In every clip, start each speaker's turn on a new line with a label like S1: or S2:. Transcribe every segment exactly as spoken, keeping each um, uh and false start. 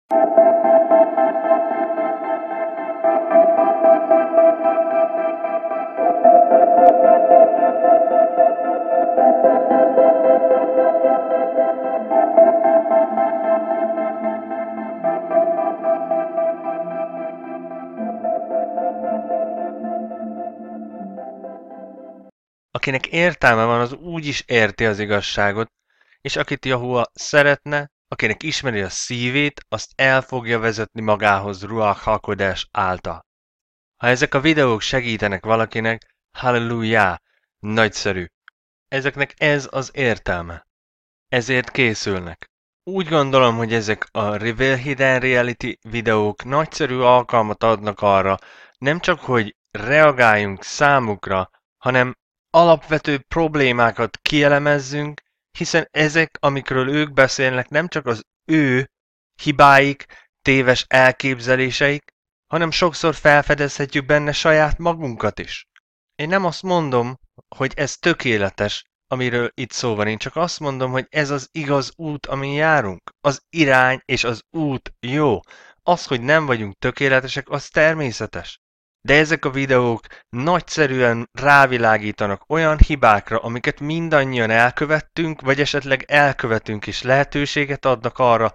S1: Akinek értelme van, az úgy is érti az igazságot, és akit Jahua szeretne, akinek ismeri a szívét, azt el fogja vezetni magához Ruach HaKodesh által. Ha ezek a videók segítenek valakinek, halleluja, nagyszerű. Ezeknek ez az értelme. Ezért készülnek. Úgy gondolom, hogy ezek a Reveal Hidden Reality videók nagyszerű alkalmat adnak arra, nem csak, hogy reagáljunk számukra, hanem alapvető problémákat kielemezzünk, hiszen ezek, amikről ők beszélnek, nem csak az ő hibáik, téves elképzeléseik, hanem sokszor felfedezhetjük benne saját magunkat is. Én nem azt mondom, hogy ez tökéletes, amiről itt szó van, én csak azt mondom, hogy ez az igaz út, amin járunk. Az irány és az út jó. Az, hogy nem vagyunk tökéletesek, az természetes. De ezek a videók nagyszerűen rávilágítanak olyan hibákra, amiket mindannyian elkövettünk, vagy esetleg elkövetünk, és lehetőséget adnak arra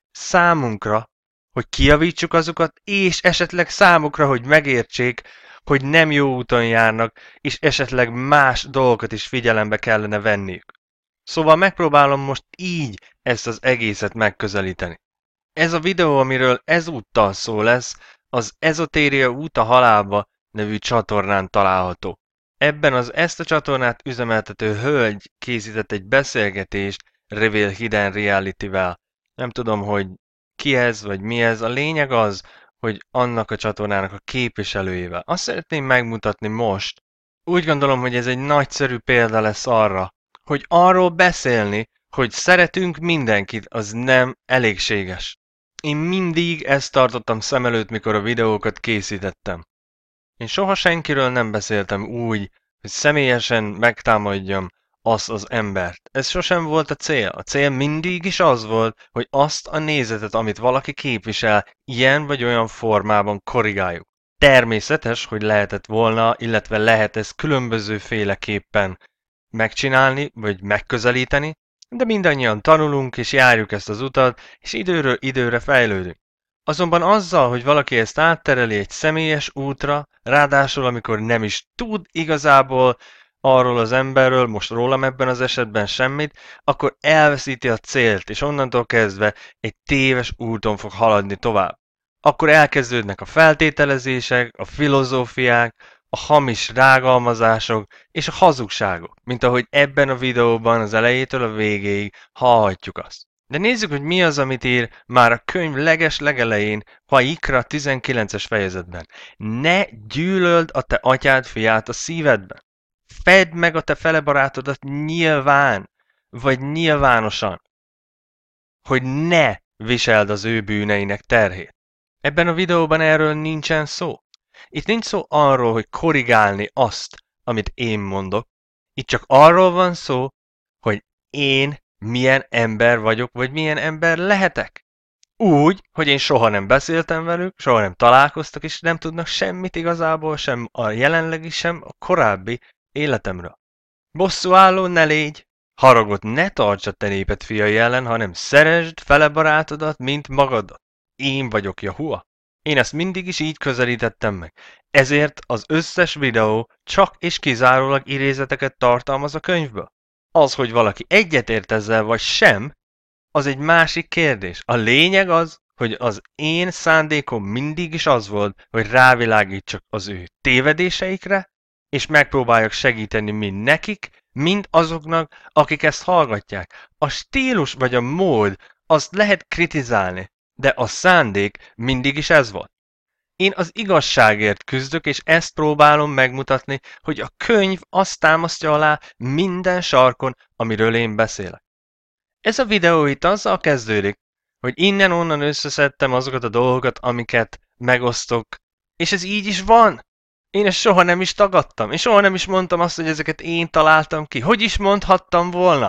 S1: számunkra, hogy kijavítsuk azokat, és esetleg számukra, hogy megértsék, hogy nem jó úton járnak, és esetleg más dolgokat is figyelembe kellene venniük. Szóval megpróbálom most így ezt az egészet megközelíteni. Ez a videó, amiről ezúttal szó lesz, az Ezotéria út a halálba nevű csatornán található. Ebben az ezt a csatornát üzemeltető hölgy készített egy beszélgetést Reveal Hidden Reality-vel. Nem tudom, hogy ki ez, vagy mi ez. A lényeg az, hogy annak a csatornának a képviselőjével. Azt szeretném megmutatni most. Úgy gondolom, hogy ez egy nagyszerű példa lesz arra, hogy arról beszélni, hogy szeretünk mindenkit, az nem elégséges. Én mindig ezt tartottam szem előtt, mikor a videókat készítettem. Én soha senkiről nem beszéltem úgy, hogy személyesen megtámadjam azt az embert. Ez sosem volt a cél. A cél mindig is az volt, hogy azt a nézetet, amit valaki képvisel, ilyen vagy olyan formában korrigáljuk. Természetes, hogy lehetett volna, illetve lehet ezt különbözőféleképpen megcsinálni, vagy megközelíteni, de mindannyian tanulunk, és járjuk ezt az utat, és időről időre fejlődünk. Azonban azzal, hogy valaki ezt áttereli egy személyes útra, ráadásul amikor nem is tud igazából arról az emberről, most rólam ebben az esetben semmit, akkor elveszíti a célt, és onnantól kezdve egy téves úton fog haladni tovább. Akkor elkezdődnek a feltételezések, a filozófiák, a hamis rágalmazások és a hazugságok, mint ahogy ebben a videóban az elejétől a végéig hallhatjuk azt. De nézzük, hogy mi az, amit ír már a könyv leges legelején, Vaikra tizenkilences fejezetben. Ne gyűlöld a te atyád fiát a szívedben. Fedd meg a te felebarátodat nyilván, vagy nyilvánosan, hogy ne viseld az ő bűneinek terhét. Ebben a videóban erről nincsen szó. Itt nincs szó arról, hogy korrigálni azt, amit én mondok. Itt csak arról van szó, hogy én milyen ember vagyok, vagy milyen ember lehetek. Úgy, hogy én soha nem beszéltem velük, soha nem találkoztak, és nem tudnak semmit igazából, sem a jelenlegi, sem a korábbi életemről. Bosszúálló ne légy, haragot ne tarts a te néped fiai ellen, hanem szeresd fele barátodat, mint magadat. Én vagyok Jahua. Én ezt mindig is így közelítettem meg. Ezért az összes videó csak és kizárólag idézeteket tartalmaz a könyvből. Az, hogy valaki egyetért ezzel vagy sem, az egy másik kérdés. A lényeg az, hogy az én szándékom mindig is az volt, hogy rávilágítsak az ő tévedéseikre, és megpróbáljak segíteni mind nekik, mind azoknak, akik ezt hallgatják. A stílus vagy a mód, azt lehet kritizálni, de a szándék mindig is ez volt. Én az igazságért küzdök, és ezt próbálom megmutatni, hogy a könyv azt támasztja alá minden sarkon, amiről én beszélek. Ez a videó itt azzal kezdődik, hogy innen-onnan összeszedtem azokat a dolgokat, amiket megosztok, és ez így is van. Én ezt soha nem is tagadtam, és soha nem is mondtam azt, hogy ezeket én találtam ki. Hogy is mondhattam volna?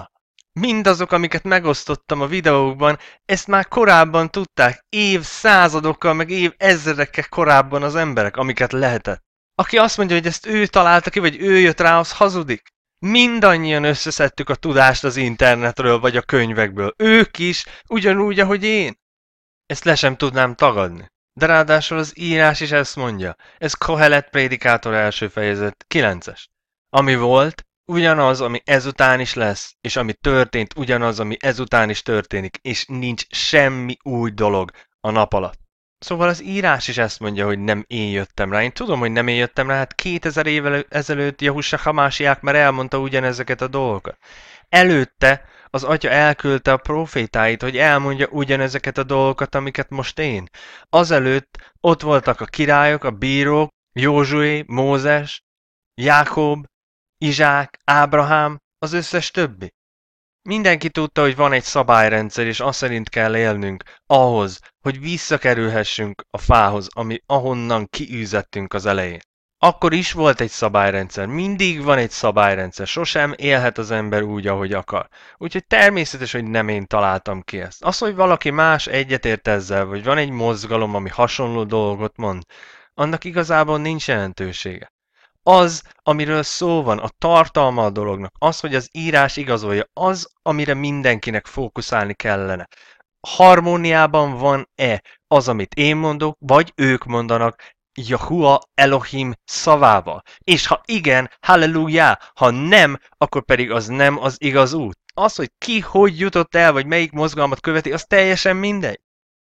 S1: Mindazok, amiket megosztottam a videókban, ezt már korábban tudták, évszázadokkal, meg évezredekkel korábban az emberek, amiket lehetett. Aki azt mondja, hogy ezt ő találta ki, vagy ő jött rá, az hazudik. Mindannyian összeszedtük a tudást az internetről, vagy a könyvekből. Ők is, ugyanúgy, ahogy én. Ezt le sem tudnám tagadni. De ráadásul az írás is ezt mondja. Ez Kohelet prédikátor első fejezet kilences. Ami volt, ugyanaz, ami ezután is lesz, és ami történt, ugyanaz, ami ezután is történik, és nincs semmi új dolog a nap alatt. Szóval az írás is ezt mondja, hogy nem én jöttem rá. Én tudom, hogy nem én jöttem rá, hát kétezer évvel ezelőtt Jahusha Hamásiák már elmondta ugyanezeket a dolgokat. Előtte az atya elküldte a profétáit, hogy elmondja ugyanezeket a dolgokat, amiket most én. Azelőtt ott voltak a királyok, a bírók, Józsué, Mózes, Jákob, Izsák, Ábrahám, az összes többi. Mindenki tudta, hogy van egy szabályrendszer, és azt szerint kell élnünk ahhoz, hogy visszakerülhessünk a fához, ami ahonnan kiűzettünk az elején. Akkor is volt egy szabályrendszer, mindig van egy szabályrendszer, sosem élhet az ember úgy, ahogy akar. Úgyhogy természetes, hogy nem én találtam ki ezt. Az, hogy valaki más egyetért ezzel, vagy van egy mozgalom, ami hasonló dolgot mond, annak igazából nincs jelentősége. Az, amiről szó van, a tartalma a dolognak, az, hogy az írás igazolja, az, amire mindenkinek fókuszálni kellene. Harmóniában van-e az, amit én mondok, vagy ők mondanak, Jahua Elohim szavával? És ha igen, halleluja, ha nem, akkor pedig az nem az igaz út. Az, hogy ki hogy jutott el, vagy melyik mozgalmat követi, az teljesen mindegy.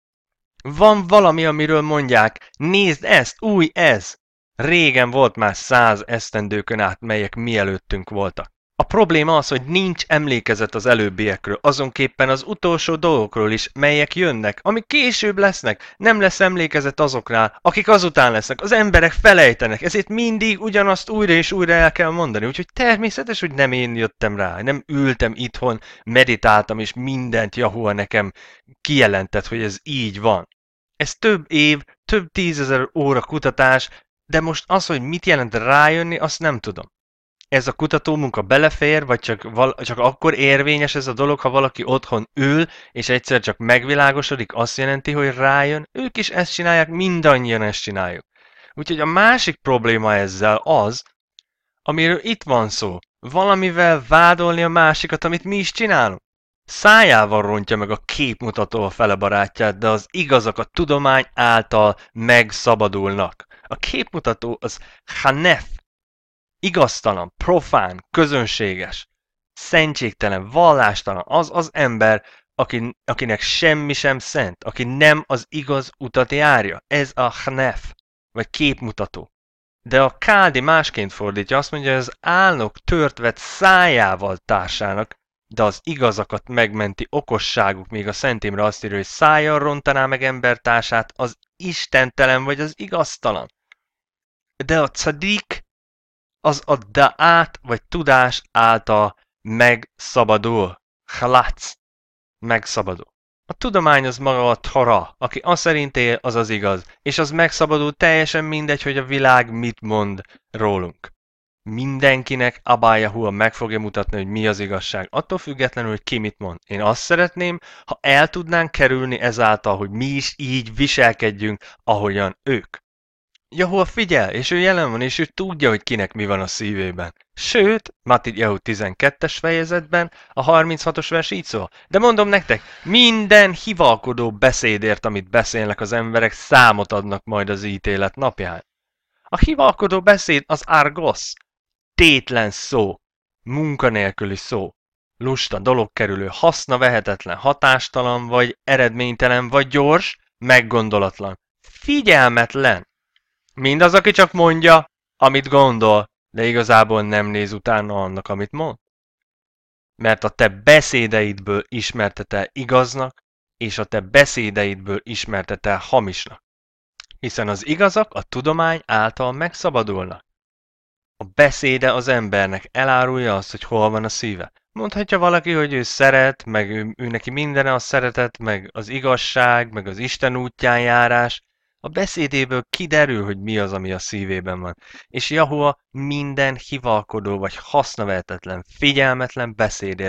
S1: Van valami, amiről mondják, nézd ezt, új ez. Régen volt már száz esztendőkön át, melyek mielőttünk voltak. A probléma az, hogy nincs emlékezet az előbbiekről, azonképpen az utolsó dolgokról is, melyek jönnek, amik később lesznek. Nem lesz emlékezet azoknál, akik azután lesznek. Az emberek felejtenek, ezért mindig ugyanazt újra és újra el kell mondani. Úgyhogy természetes, hogy nem én jöttem rá, nem ültem itthon, meditáltam, és mindent Jahua nekem kijelentett, hogy ez így van. Ez több év, több tízezer óra kutatás, de most az, hogy mit jelent rájönni, azt nem tudom. Ez a kutatómunka belefér, vagy csak, val- csak akkor érvényes ez a dolog, ha valaki otthon ül, és egyszer csak megvilágosodik, azt jelenti, hogy rájön. Ők is ezt csinálják, mindannyian ezt csináljuk. Úgyhogy a másik probléma ezzel az, amiről itt van szó. Valamivel vádolni a másikat, amit mi is csinálunk. Szájával rontja meg a képmutató a fele barátját, de az igazak a tudomány által megszabadulnak. A képmutató az hanef, igaztalan, profán, közönséges, szentségtelen, vallástalan, az az ember, aki, akinek semmi sem szent, aki nem az igaz utat járja. Ez a hanef, vagy képmutató. De a Kádi másként fordítja, azt mondja, hogy az álnok törtvet szájával társának, de az igazakat megmenti okosságuk, míg a Szent Imre azt írja, hogy szájjal rontaná meg embertársát, az istentelen vagy az igaztalan. De a cadik az a da'át vagy tudás által megszabadul. Chalátsz. Megszabadul. A tudomány az maga a Tora, aki azt szerint él, az az igaz, és az megszabadul, teljesen mindegy, hogy a világ mit mond rólunk. Mindenkinek Abba Jahua meg fogja mutatni, hogy mi az igazság, attól függetlenül, hogy ki mit mond. Én azt szeretném, ha el tudnánk kerülni ezáltal, hogy mi is így viselkedjünk, ahogyan ők. Jahua figyel, és ő jelen van, és ő tudja, hogy kinek mi van a szívében. Sőt, Matthew tizenkettes fejezetben a harminchatos vers így szól. De mondom nektek, minden hivalkodó beszédért, amit beszélnek az emberek, számot adnak majd az ítélet napján. A hivalkodó beszéd az argos, tétlen szó, munkanélküli szó, lusta, dologkerülő, haszna vehetetlen, hatástalan, vagy eredménytelen, vagy gyors, meggondolatlan, figyelmetlen. Mindaz, aki csak mondja, amit gondol, de igazából nem néz utána annak, amit mond. Mert a te beszédeidből ismertet igaznak, és a te beszédeidből ismertet hamisnak. Hiszen az igazak a tudomány által megszabadulnak. A beszéde az embernek elárulja azt, hogy hol van a szíve. Mondhatja valaki, hogy ő szeret, meg ő, ő neki mindene a szeretet, meg az igazság, meg az Isten útján járás. A beszédéből kiderül, hogy mi az, ami a szívében van. És Jahua minden hivalkodó vagy hasznavehetetlen, figyelmetlen beszédért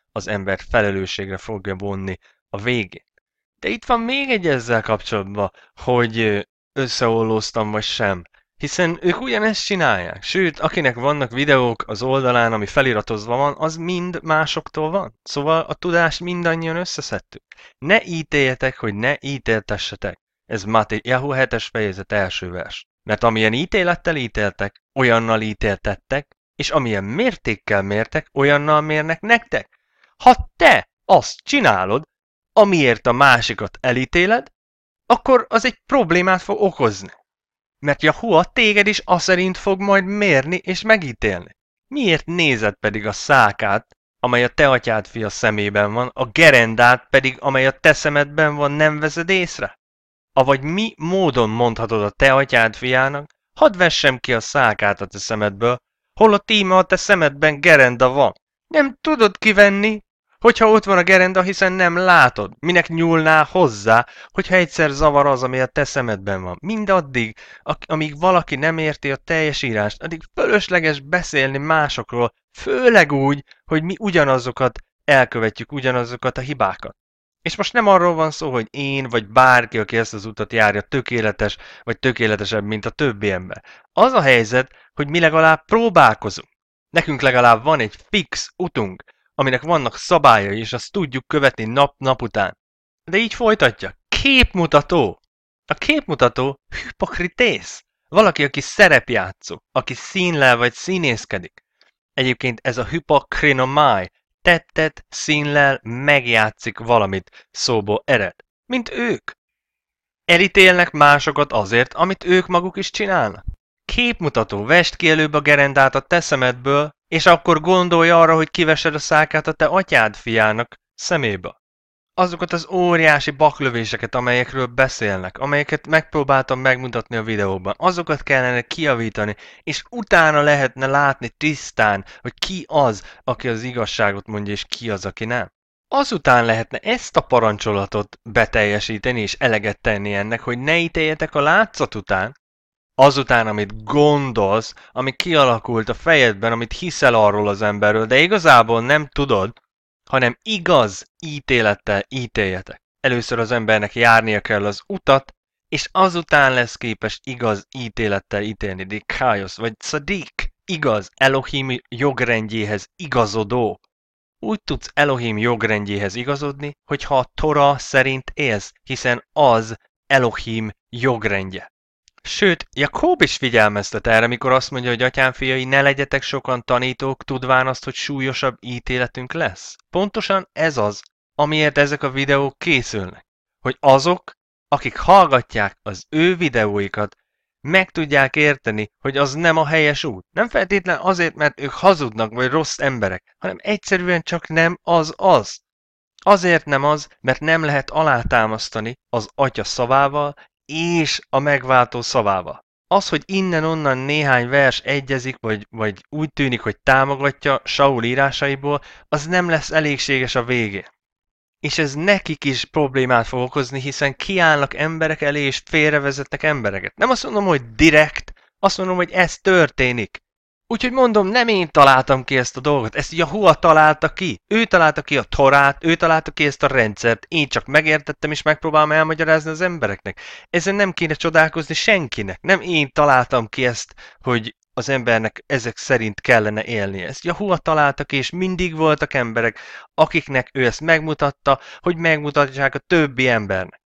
S1: az ember felelősségre fogja vonni a végén. De itt van még egy ezzel kapcsolatban, hogy összeollóztam vagy sem. Hiszen ők ugyanezt csinálják. Sőt, akinek vannak videók az oldalán, ami feliratozva van, az mind másoktól van. Szóval a tudást mindannyian összeszedtük. Ne ítéljetek, hogy ne ítéltessetek. Ez Matthew hetes fejezet első vers. Mert amilyen ítélettel ítéltek, olyannal ítéltettek, és amilyen mértékkel mértek, olyannal mérnek nektek. Ha te azt csinálod, amiért a másikat elítéled, akkor az egy problémát fog okozni. Mert Jahua téged is aszerint fog majd mérni és megítélni. Miért nézed pedig a szákát, amely a te atyád fia szemében van, a gerendát pedig, amely a te szemedben van, nem veszed észre? Avagy mi módon mondhatod a te atyád fiának, hadd vessem ki a szákát a te szemedből, holott íme a te szemedben gerenda van. Nem tudod kivenni, hogyha ott van a gerenda, hiszen nem látod. Minek nyúlnál hozzá, hogyha egyszer zavar az, ami a te szemedben van. Mindaddig, amíg valaki nem érti a teljes írást, addig fölösleges beszélni másokról, főleg úgy, hogy mi ugyanazokat elkövetjük, ugyanazokat a hibákat. És most nem arról van szó, hogy én vagy bárki, aki ezt az utat járja, tökéletes vagy tökéletesebb, mint a többi ember. Az a helyzet, hogy mi legalább próbálkozunk. Nekünk legalább van egy fix utunk, aminek vannak szabályai, és azt tudjuk követni nap-nap után. De így folytatja. Képmutató. A képmutató hipokritész. Valaki, aki szerepjátszó, aki színlel vagy színészkedik. Egyébként ez a hipokrinomai, tettet, színlel, megjátszik valamit szóból ered. Mint ők. Elítélnek másokat azért, amit ők maguk is csinálnak. Képmutató, vesd ki előbb a gerendát a te szemedből, és akkor gondolj arra, hogy kivesed a szákát a te atyád fiának szemébe. Azokat az óriási baklövéseket, amelyekről beszélnek, amelyeket megpróbáltam megmutatni a videóban, azokat kellene kijavítani, és utána lehetne látni tisztán, hogy ki az, aki az igazságot mondja, és ki az, aki nem. Azután lehetne ezt a parancsolatot beteljesíteni, és eleget tenni ennek, hogy ne ítéljetek a látszat után, azután, amit gondolsz, ami kialakult a fejedben, amit hiszel arról az emberről, de igazából nem tudod, hanem igaz ítélettel ítéljetek. Először az embernek járnia kell az utat, és azután lesz képes igaz ítélettel ítélni. Dikájosz, vagy szadik, igaz, Elohim jogrendjéhez igazodó. Úgy tudsz Elohim jogrendjéhez igazodni, hogyha a Tora szerint élsz, hiszen az Elohim jogrendje. Sőt, Jakób is figyelmeztet erre, mikor azt mondja, hogy atyám fiai, ne legyetek sokan tanítók, tudván azt, hogy súlyosabb ítéletünk lesz. Pontosan ez az, amiért ezek a videók készülnek. Hogy azok, akik hallgatják az ő videóikat, meg tudják érteni, hogy az nem a helyes út. Nem feltétlen azért, mert ők hazudnak vagy rossz emberek, hanem egyszerűen csak nem az az. Azért nem az, mert nem lehet alátámasztani az atya szavával, és a megváltó szavával. Az, hogy innen-onnan néhány vers egyezik, vagy, vagy úgy tűnik, hogy támogatja Saul írásaiból, az nem lesz elégséges a végén. És ez nekik is problémát fog okozni, hiszen kiállnak emberek elé, és félrevezetnek embereket. Nem azt mondom, hogy direkt, azt mondom, hogy ez történik. Úgyhogy mondom, nem én találtam ki ezt a dolgot, ezt Jahua találta ki. Ő találta ki a Torát, ő találta ki ezt a rendszert, én csak megértettem és megpróbálom elmagyarázni az embereknek. Ezen nem kéne csodálkozni senkinek. Nem én találtam ki ezt, hogy az embernek ezek szerint kellene élnie. Ezt Jahua találta ki, és mindig voltak emberek, akiknek ő ezt megmutatta, hogy megmutatják a többi embernek.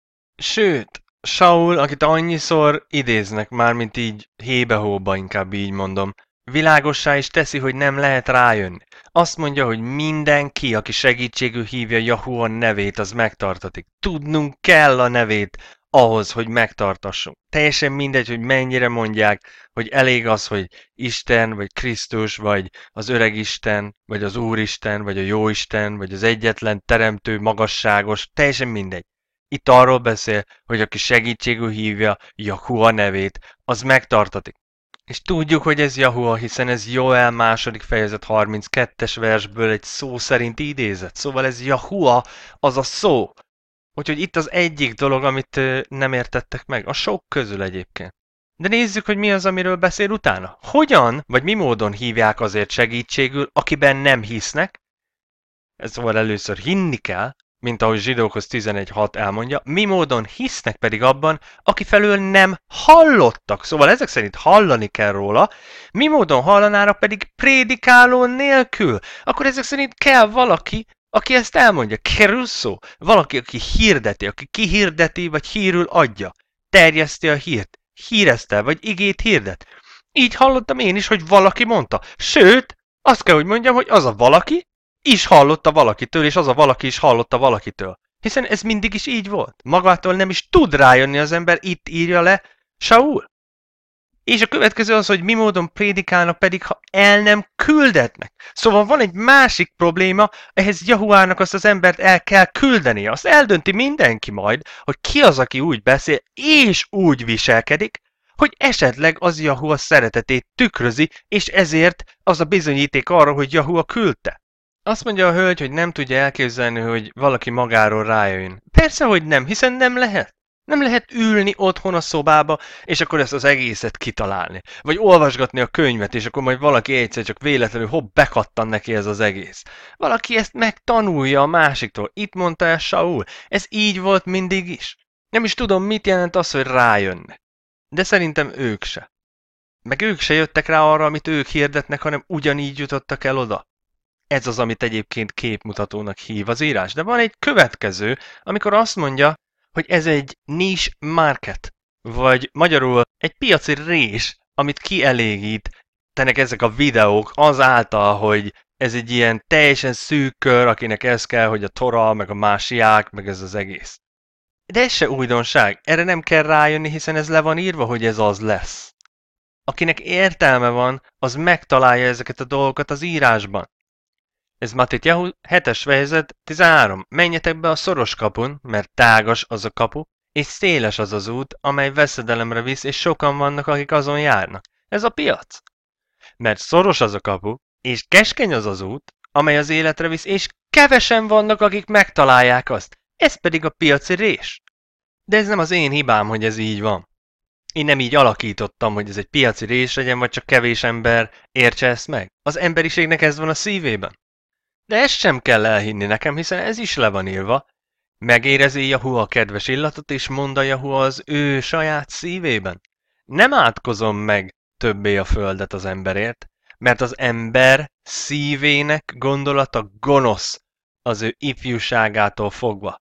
S1: Sőt, Saul, akit annyiszor idéznek, mármint így hébe-hóba, inkább így mondom, világossá is teszi, hogy nem lehet rájönni. Azt mondja, hogy mindenki, aki segítségül hívja Jahua nevét, az megtartatik. Tudnunk kell a nevét ahhoz, hogy megtartassunk. Teljesen mindegy, hogy mennyire mondják, hogy elég az, hogy Isten, vagy Krisztus, vagy az öreg Isten, vagy az Úristen, vagy a Jóisten, vagy az egyetlen teremtő, magasságos, teljesen mindegy. Itt arról beszél, hogy aki segítségül hívja Jahua nevét, az megtartatik. És tudjuk, hogy ez Jahua, hiszen ez Joel második fejezet harminckettes versből egy szó szerint idézett. Szóval ez Jahua, az a szó. Úgyhogy itt az egyik dolog, amit nem értettek meg. A sok közül egyébként. De nézzük, hogy mi az, amiről beszél utána. Hogyan, vagy mi módon hívják azért segítségül, akiben nem hisznek? Szóval először hinni kell, mint ahogy Zsidókhoz tizenegy hat elmondja, mi módon hisznek pedig abban, aki felől nem hallottak. Szóval ezek szerint hallani kell róla, mi módon hallanának pedig prédikáló nélkül. Akkor ezek szerint kell valaki, aki ezt elmondja. Keruszó, valaki, aki hirdeti, aki kihirdeti, vagy hírül adja. Terjeszti a hírt, hírezte, vagy igét hirdet. Így hallottam én is, hogy valaki mondta. Sőt, azt kell, hogy mondjam, hogy az a valaki is hallotta valakitől, és az a valaki is hallotta valakitől. Hiszen ez mindig is így volt. Magától nem is tud rájönni az ember, itt írja le Saul. És a következő az, hogy mi módon prédikálnak pedig, ha el nem küldetnek. Szóval van egy másik probléma, ehhez Jahuának azt az embert el kell küldenie. Azt eldönti mindenki majd, hogy ki az, aki úgy beszél, és úgy viselkedik, hogy esetleg az Jahua szeretetét tükrözi, és ezért az a bizonyíték arra, hogy Jahua küldte. Azt mondja a hölgy, hogy nem tudja elképzelni, hogy valaki magáról rájön. Persze, hogy nem, hiszen nem lehet. Nem lehet ülni otthon a szobába, és akkor ezt az egészet kitalálni. Vagy olvasgatni a könyvet, és akkor majd valaki egyszer csak véletlenül hopp, bekattan neki ez az egész. Valaki ezt megtanulja a másiktól. Itt mondta el Saul. Ez így volt mindig is. Nem is tudom, mit jelent az, hogy rájönne. De szerintem ők se. Meg ők se jöttek rá arra, amit ők hirdetnek, hanem ugyanígy jutottak el oda. Ez az, amit egyébként képmutatónak hív az írás. De van egy következő, amikor azt mondja, hogy ez egy niche market, vagy magyarul egy piaci rés, amit kielégítenek ezek a videók azáltal, hogy ez egy ilyen teljesen szűk kör, akinek ez kell, hogy a Tora, meg a másiák, meg ez az egész. De ez se újdonság, erre nem kell rájönni, hiszen ez le van írva, hogy ez az lesz. Akinek értelme van, az megtalálja ezeket a dolgokat az írásban. Ez Matityahu hetes fejezet tizenhárom. Menjetek be a szoros kapun, mert tágas az a kapu, és széles az az út, amely veszedelemre visz, és sokan vannak, akik azon járnak. Ez a piac. Mert szoros az a kapu, és keskeny az az út, amely az életre visz, és kevesen vannak, akik megtalálják azt. Ez pedig a piaci rés. De ez nem az én hibám, hogy ez így van. Én nem így alakítottam, hogy ez egy piaci rés legyen, vagy csak kevés ember értse ezt meg. Az emberiségnek ez van a szívében. De ezt sem kell elhinni nekem, hiszen ez is le van írva. Megérezi Jahua a kedves illatot, és mondja Jahua az ő saját szívében. Nem átkozom meg többé a földet az emberért, mert az ember szívének gondolata gonosz az ő ifjúságától fogva.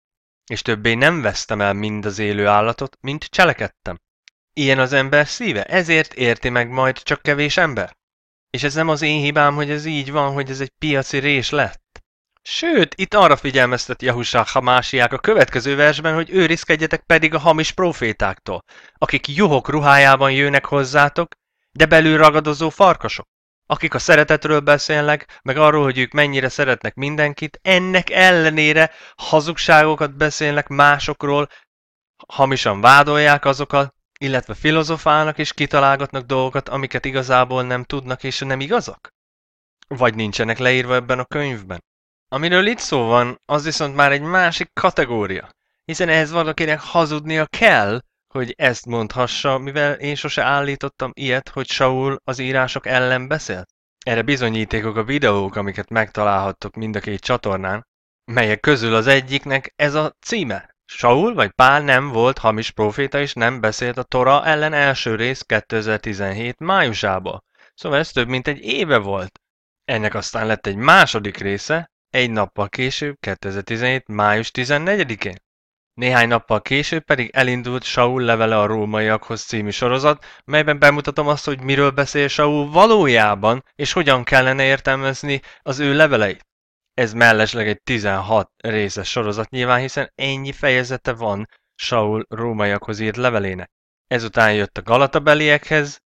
S1: És többé nem vesztem el mind az élő állatot, mint cselekedtem. Ilyen az ember szíve, ezért érti meg majd csak kevés ember. És ez nem az én hibám, hogy ez így van, hogy ez egy piaci rés lett. Sőt, itt arra figyelmeztet Jahusá Hamásiák a következő versben, hogy őrizkedjetek pedig a hamis profétáktól, akik juhok ruhájában jönnek hozzátok, de belül ragadozó farkasok, akik a szeretetről beszélnek, meg arról, hogy ők mennyire szeretnek mindenkit, ennek ellenére hazugságokat beszélnek másokról, hamisan vádolják azokat, illetve filozofálnak és kitalálgatnak dolgokat, amiket igazából nem tudnak és nem igazak? Vagy nincsenek leírva ebben a könyvben? Amiről itt szó van, az viszont már egy másik kategória, hiszen ehhez valakinek hazudnia kell, hogy ezt mondhassa, mivel én sose állítottam ilyet, hogy Saul az írások ellen beszélt. Erre bizonyítékok a videók, amiket megtalálhattok mind a két csatornán, melyek közül az egyiknek ez a címe. Saul vagy Pál nem volt hamis proféta, és nem beszélt a Tora ellen első rész kétezer-tizenhét májusában. Szóval ez több mint egy éve volt. Ennek aztán lett egy második része, egy nappal később, kétezer-tizenhét május tizennegyedikén. Néhány nappal később pedig elindult Saul levele a rómaiakhoz című sorozat, melyben bemutatom azt, hogy miről beszél Saul valójában, és hogyan kellene értelmezni az ő leveleit. Ez mellesleg egy tizenhat részes sorozat nyilván, hiszen ennyi fejezete van Saul rómaiakhoz írt levelének. Ezután jött a Galatabeliekhez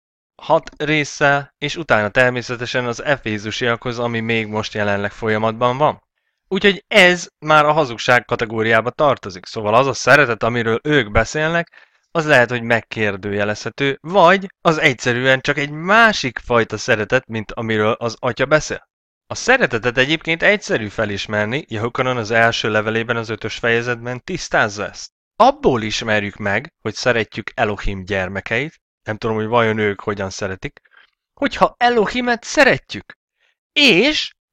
S1: hat résszel, és utána természetesen az Efézusiakhoz, ami még most jelenleg folyamatban van. Úgyhogy ez már a hazugság kategóriába tartozik, szóval az a szeretet, amiről ők beszélnek, az lehet, hogy megkérdőjelezhető, vagy az egyszerűen csak egy másik fajta szeretet, mint amiről az atya beszél. A szeretetet egyébként egyszerű felismerni, Jehukanan az első levelében az ötös fejezetben tisztázza ezt. Abból ismerjük meg, hogy szeretjük Elohim gyermekeit, nem tudom, hogy vajon ők hogyan szeretik, hogyha Elohimet szeretjük. És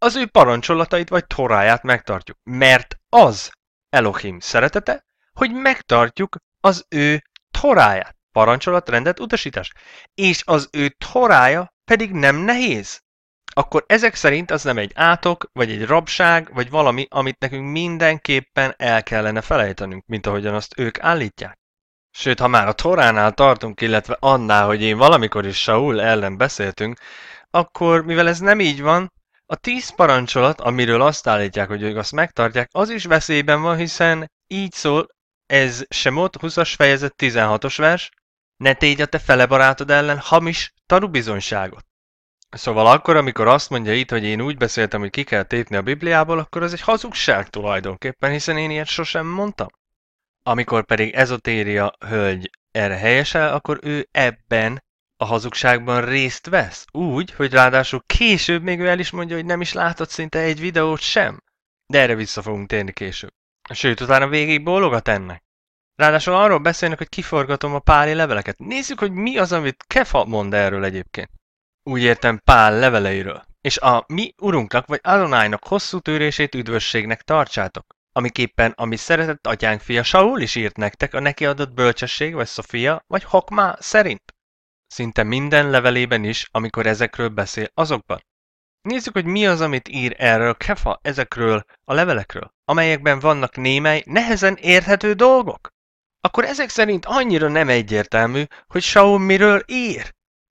S1: az ő parancsolatait vagy toráját megtartjuk. Mert az Elohim szeretete, hogy megtartjuk az ő toráját, parancsolat, rendet, utasítást. És az ő torája pedig nem nehéz. Akkor ezek szerint az nem egy átok, vagy egy rabság, vagy valami, amit nekünk mindenképpen el kellene felejtenünk, mint ahogyan azt ők állítják. Sőt, ha már a Toránál tartunk, illetve annál, hogy én valamikor is Saul ellen beszéltünk, akkor, mivel ez nem így van, a tíz parancsolat, amiről azt állítják, hogy ők azt megtartják, az is veszélyben van, hiszen így szól, ez Semot huszas fejezet tizenhatos vers, ne tégy a te fele barátod ellen hamis tanúbizonyságot. Szóval akkor, amikor azt mondja itt, hogy én úgy beszéltem, hogy ki kell tépni a Bibliából, akkor ez egy hazugság tulajdonképpen, hiszen én ilyet sosem mondtam. Amikor pedig ezotéria hölgy erre helyesel, akkor ő ebben a hazugságban részt vesz. Úgy, hogy ráadásul később még ő el is mondja, hogy nem is látott szinte egy videót sem. De erre vissza fogunk térni később. Sőt, utána végig bólogat ennek. Ráadásul arról beszélnek, hogy kiforgatom a páli leveleket. Nézzük, hogy mi az, amit Kefa mond erről egyébként. Úgy értem Pál leveleiről. És a mi urunknak vagy Adonájnak hosszú tűrését üdvösségnek tartsátok. Amiképpen a mi szeretett atyánk fia Saul is írt nektek a neki adott bölcsesség vagy Szofia vagy Hokmá szerint. Szinte minden levelében is, amikor ezekről beszél azokban. Nézzük, hogy mi az, amit ír erről Kefa ezekről a levelekről, amelyekben vannak némely, nehezen érthető dolgok. Akkor ezek szerint annyira nem egyértelmű, hogy Saul miről ír.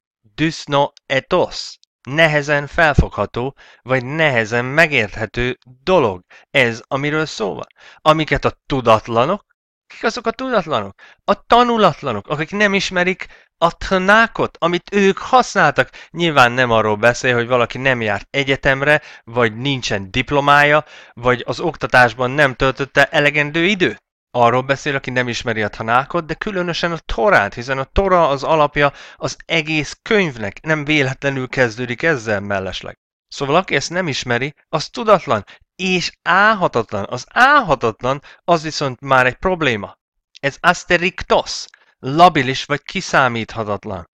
S1: Dysno etos. Nehezen felfogható, vagy nehezen megérthető dolog. Ez, amiről szó van. Amiket a tudatlanok, kik azok a tudatlanok? A tanulatlanok, akik nem ismerik a tanákot, amit ők használtak. Nyilván nem arról beszél, hogy valaki nem járt egyetemre, vagy nincsen diplomája, vagy az oktatásban nem töltötte elegendő időt. Arról beszél, aki nem ismeri a tanákot, de különösen a Torát, hiszen a Tora az alapja az egész könyvnek, nem véletlenül kezdődik ezzel mellesleg. Szóval aki ezt nem ismeri, az tudatlan, és álhatatlan. Az álhatatlan, az viszont már egy probléma. Ez asteriktos, labilis vagy kiszámíthatatlan.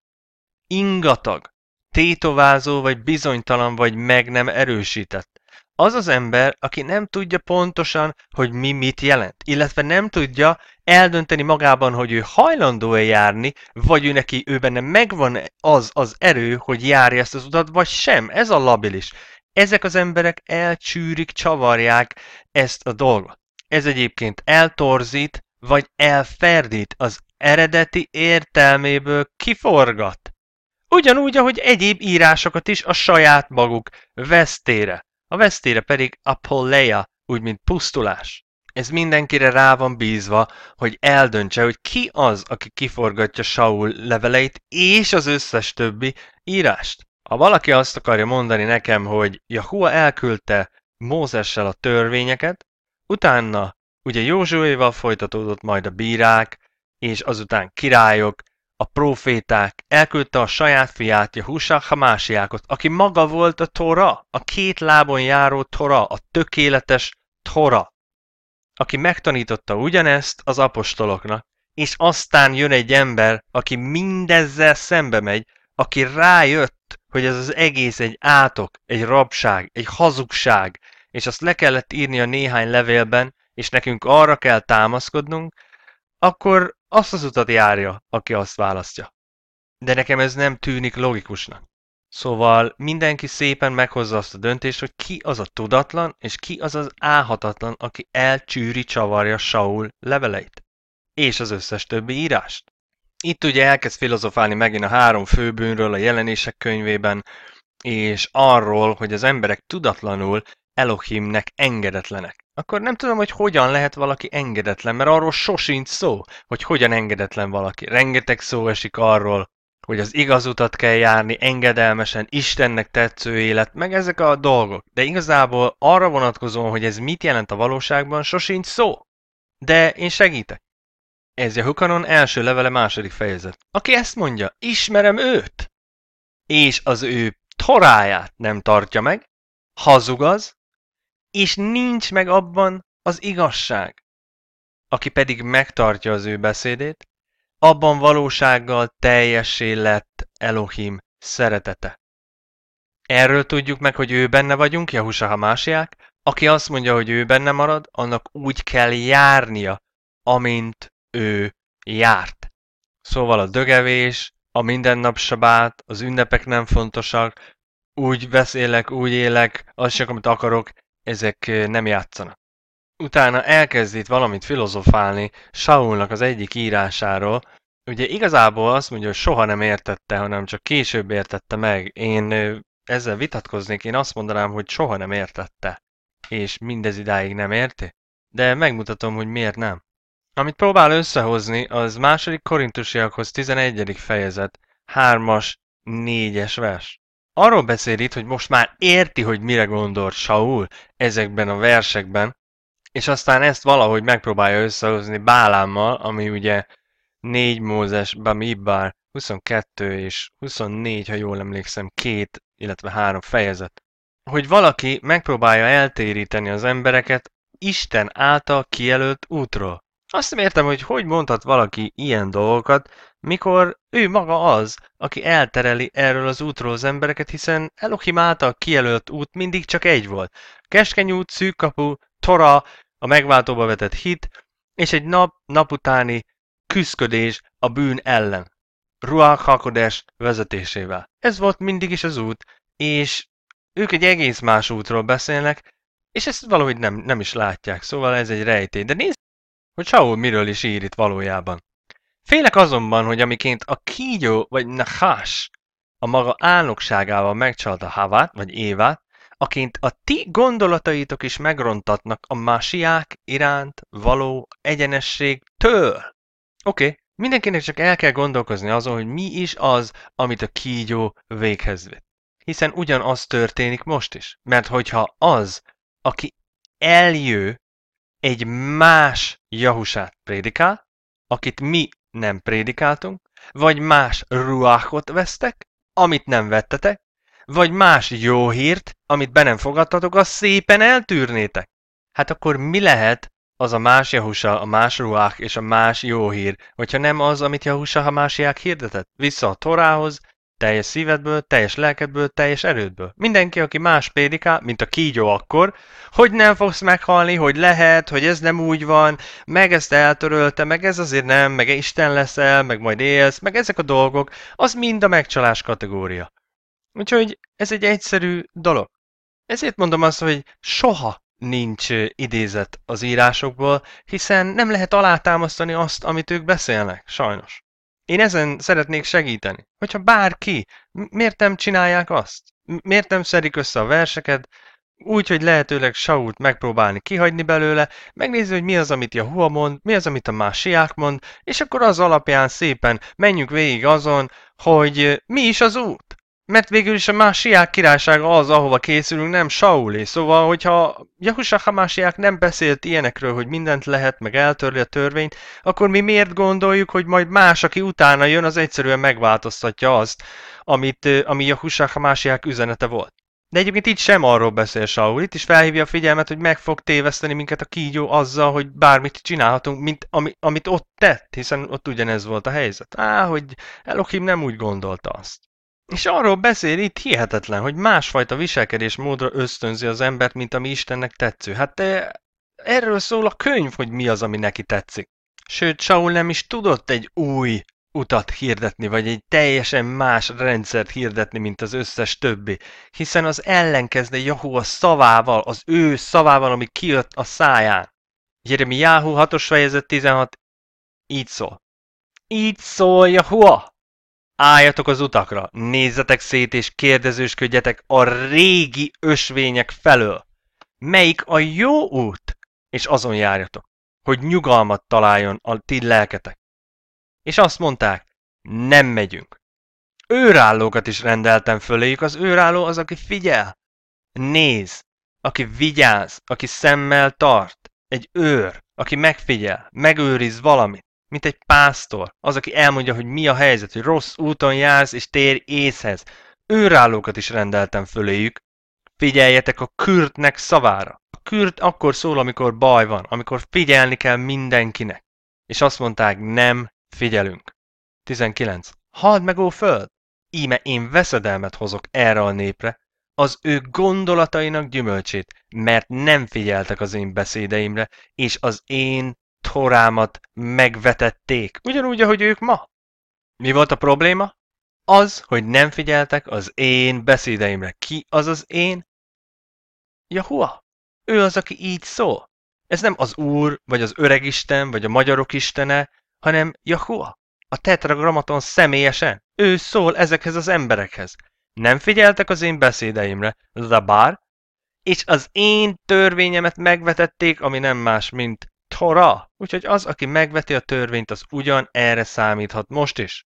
S1: Ingatag, tétovázó vagy bizonytalan vagy meg nem erősített. Az az ember, aki nem tudja pontosan, hogy mi mit jelent, illetve nem tudja eldönteni magában, hogy ő hajlandó-e járni, vagy ő neki ő benne megvan az az erő, hogy járja ezt az utat, vagy sem. Ez a labilis. Ezek az emberek elcsűrik, csavarják ezt a dolgot. Ez egyébként eltorzít, vagy elferdít, az eredeti értelméből kiforgat. Ugyanúgy, ahogy egyéb írásokat is a saját maguk vesztére. A vesztére pedig apoleia, úgy mint pusztulás. Ez mindenkire rá van bízva, hogy eldöntse, hogy ki az, aki kiforgatja Saul leveleit és az összes többi írást. Ha valaki azt akarja mondani nekem, hogy Jahua elküldte Mózessel a törvényeket, utána ugye Józsuéval folytatódott majd a bírák, és azután királyok, a próféták, elküldte a saját fiát, Jehusha Hamásiákot, aki maga volt a Tora, a két lábon járó Tora, a tökéletes Tora, aki megtanította ugyanezt az apostoloknak, és aztán jön egy ember, aki mindezzel szembe megy, aki rájött, hogy ez az egész egy átok, egy rabság, egy hazugság, és azt le kellett írni a néhány levélben, és nekünk arra kell támaszkodnunk, akkor azt az utat járja, aki azt választja. De nekem ez nem tűnik logikusnak. Szóval mindenki szépen meghozza azt a döntést, hogy ki az a tudatlan, és ki az az álhatatlan, aki elcsűri, csavarja Saul leveleit. És az összes többi írást. Itt ugye elkezd filozofálni megint a három főbűnről a jelenések könyvében, és arról, hogy az emberek tudatlanul Elohimnek engedetlenek. Akkor nem tudom, hogy hogyan lehet valaki engedetlen, mert arról sosincs szó, hogy hogyan engedetlen valaki. Rengeteg szó esik arról, hogy az igaz utat kell járni, engedelmesen, Istennek tetsző élet, meg ezek a dolgok. De igazából arra vonatkozóan, hogy ez mit jelent a valóságban, sosincs szó. De én segítek. Ez Jehukanon első levele második fejezet. Aki ezt mondja, ismerem őt, és az ő toráját nem tartja meg, hazug az, és nincs meg abban az igazság. Aki pedig megtartja az ő beszédét, abban valósággal teljessé lett Elohim szeretete. Erről tudjuk meg, hogy ő benne vagyunk, Jahusha Hamásiák. Aki azt mondja, hogy ő benne marad, annak úgy kell járnia, amint ő járt. Szóval a dögevés, a mindennap sabát, az ünnepek nem fontosak, úgy beszélek, úgy élek, az csak, amit akarok, ezek nem játszanak. Utána elkezd itt valamit filozofálni Saulnak az egyik írásáról. Ugye igazából azt mondja, hogy soha nem értette, hanem csak később értette meg. Én ezzel vitatkoznék, én azt mondanám, hogy soha nem értette. És mindez idáig nem érti. De megmutatom, hogy miért nem. Amit próbál összehozni, az második Korintusiakhoz tizenegyedik fejezet, hármas, négyes vers. Arról beszél itt, hogy most már érti, hogy mire gondolt Saul ezekben a versekben, és aztán ezt valahogy megpróbálja összehozni Bálámmal, ami ugye négy Mózes Bamidbar huszonkettő és huszonnégy, ha jól emlékszem, két, illetve három fejezet. Hogy valaki megpróbálja eltéríteni az embereket Isten által kijelölt útról. Azt nem értem, hogy hogy mondhat valaki ilyen dolgokat, mikor ő maga az, aki eltereli erről az útról az embereket, hiszen Elohim által kijelölt út mindig csak egy volt. Keskeny út, szűk kapu, Tora, a megváltóba vetett hit, és egy nap, nap utáni küszködés a bűn ellen. Ruach HaKodesh vezetésével. Ez volt mindig is az út, és ők egy egész más útról beszélnek, és ezt valahogy nem, nem is látják, szóval ez egy rejtély. De nézd, hogy Saul miről is ír itt valójában. Félek azonban, hogy amiként a kígyó vagy Nahash a maga álnokságával megcsalta Havát vagy Évát, aként a ti gondolataitok is megrontatnak a másiák iránt való egyenességtől. Oké, okay. Mindenkinek csak el kell gondolkozni azon, hogy mi is az, amit a kígyó véghez vitt. Hiszen ugyanaz történik most is. Mert hogyha az, aki eljő, egy más Jahusát prédikál, akit mi nem prédikáltunk, vagy más ruákot vesztek, amit nem vettetek, vagy más jó hírt, amit be nem fogadtatok, azt szépen eltűrnétek. Hát akkor mi lehet az a más Jahusha, a más ruák és a más jó hír, hogyha nem az, amit Jahusha Hamásiák hirdetett? Vissza a Torához, teljes szívedből, teljes lelkedből, teljes erődből. Mindenki, aki más prédikál, mint a kígyó akkor, hogy nem fogsz meghalni, hogy lehet, hogy ez nem úgy van, meg ezt eltörölte, meg ez azért nem, meg Isten leszel, meg majd élsz, meg ezek a dolgok, az mind a megcsalás kategória. Úgyhogy ez egy egyszerű dolog. Ezért mondom azt, hogy soha nincs idézet az írásokból, hiszen nem lehet alátámasztani azt, amit ők beszélnek, sajnos. Én ezen szeretnék segíteni. Hogyha bárki, miért nem csinálják azt? Miért nem szedik össze a verseket, úgy, hogy lehetőleg Sault megpróbálni kihagyni belőle, megnézni, hogy mi az, amit Jahua mond, mi az, amit a másiák mond, és akkor az alapján szépen menjünk végig azon, hogy mi is az út. Mert végül is a másiák királysága az, ahova készülünk, nem Saulé. Szóval, hogyha Jahusha Hamásiák nem beszélt ilyenekről, hogy mindent lehet, meg eltörli a törvényt, akkor mi miért gondoljuk, hogy majd más, aki utána jön, az egyszerűen megváltoztatja azt, amit, ami Jahusha Hamásiák üzenete volt. De egyébként itt sem arról beszél Saul, itt is felhívja a figyelmet, hogy meg fog téveszteni minket a kígyó azzal, hogy bármit csinálhatunk, mint ami, amit ott tett, hiszen ott ugyanez volt a helyzet. Á, hogy Elohim nem úgy gondolta azt. És arról beszél itt hihetetlen, hogy másfajta viselkedésmódra ösztönzi az embert, mint ami Istennek tetsző. Hát de erről szól a könyv, hogy mi az, ami neki tetszik. Sőt, Saul nem is tudott egy új utat hirdetni, vagy egy teljesen más rendszert hirdetni, mint az összes többi, hiszen az ellenkezne Jahua szavával, az ő szavával, ami kijött a száján. Jeremiáhu hatos fejezet tizenhat így szól. Így szól Jahua! Álljatok az utakra, nézzetek szét és kérdezősködjetek a régi ösvények felől. Melyik a jó út? És azon járjatok, hogy nyugalmat találjon a ti lelketek. És azt mondták, nem megyünk. Őrállókat is rendeltem föléjük, az őrálló az, aki figyel. Néz, aki vigyáz, aki szemmel tart. Egy őr, aki megfigyel, megőriz valamit. Mint egy pásztor, az, aki elmondja, hogy mi a helyzet, hogy rossz úton jársz, és térj észhez. Őrállókat is rendeltem föléjük. Figyeljetek a kürtnek szavára. A kürt akkor szól, amikor baj van, amikor figyelni kell mindenkinek. És azt mondták, nem figyelünk. tizenkilenc. Halld meg, ó föld! Íme én veszedelmet hozok erre a népre, az ő gondolatainak gyümölcsét, mert nem figyeltek az én beszédeimre, és az én torámat megvetették, ugyanúgy, ahogy ők ma. Mi volt a probléma? Az, hogy nem figyeltek az én beszédeimre. Ki az az én? Jahua. Ő az, aki így szól. Ez nem az Úr, vagy az Öregisten, vagy a magyarok istene, hanem Jahua. A tetragrammaton személyesen. Ő szól ezekhez az emberekhez. Nem figyeltek az én beszédeimre, Zabár, és az én törvényemet megvetették, ami nem más, mint Tora. Úgyhogy az, aki megveti a törvényt, az ugyan erre számíthat most is.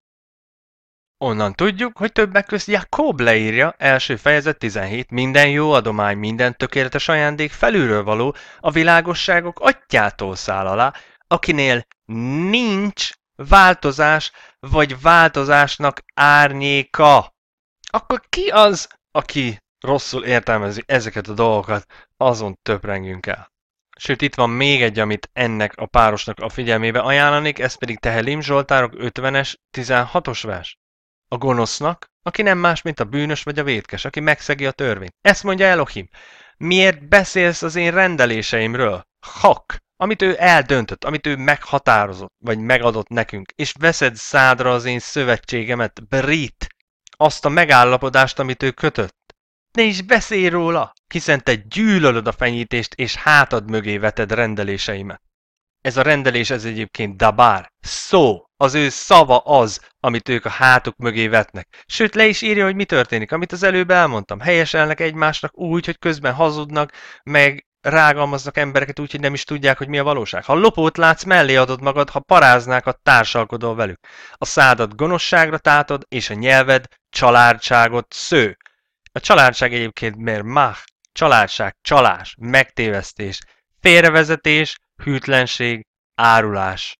S1: Onnan tudjuk, hogy többek közt Jakob leírja, első fejezet tizenhét, minden jó adomány, minden tökéletes ajándék felülről való, a világosságok atyától száll alá, akinél nincs változás, vagy változásnak árnyéka. Akkor ki az, aki rosszul értelmezi ezeket a dolgokat, azon töprengünk el. Sőt, itt van még egy, amit ennek a párosnak a figyelmébe ajánlanék, ez pedig Tehelim Zsoltárok ötvenes, tizenhatos vers. A gonosznak, aki nem más, mint a bűnös vagy a vétkes, aki megszegi a törvényt. Ezt mondja Elohim. Miért beszélsz az én rendeléseimről? Hak, amit ő eldöntött, amit ő meghatározott, vagy megadott nekünk, és veszed szádra az én szövetségemet, Brit, azt a megállapodást, amit ő kötött. Ne is beszélj róla, hiszen te gyűlölöd a fenyítést, és hátad mögé veted rendeléseimet. Ez a rendelés ez egyébként dabár, szó, az ő szava az, amit ők a hátuk mögé vetnek. Sőt, le is írja, hogy mi történik, amit az előbb elmondtam. Helyeselnek egymásnak úgy, hogy közben hazudnak, meg rágalmaznak embereket úgy, hogy nem is tudják, hogy mi a valóság. Ha lopót látsz, mellé adod magad, ha paráznákat társalkodol velük. A szádat gonoszságra tátod, és a nyelved családságot sző. A családság egyébként miért mah, családság, csalás, megtévesztés, félrevezetés, hűtlenség, árulás.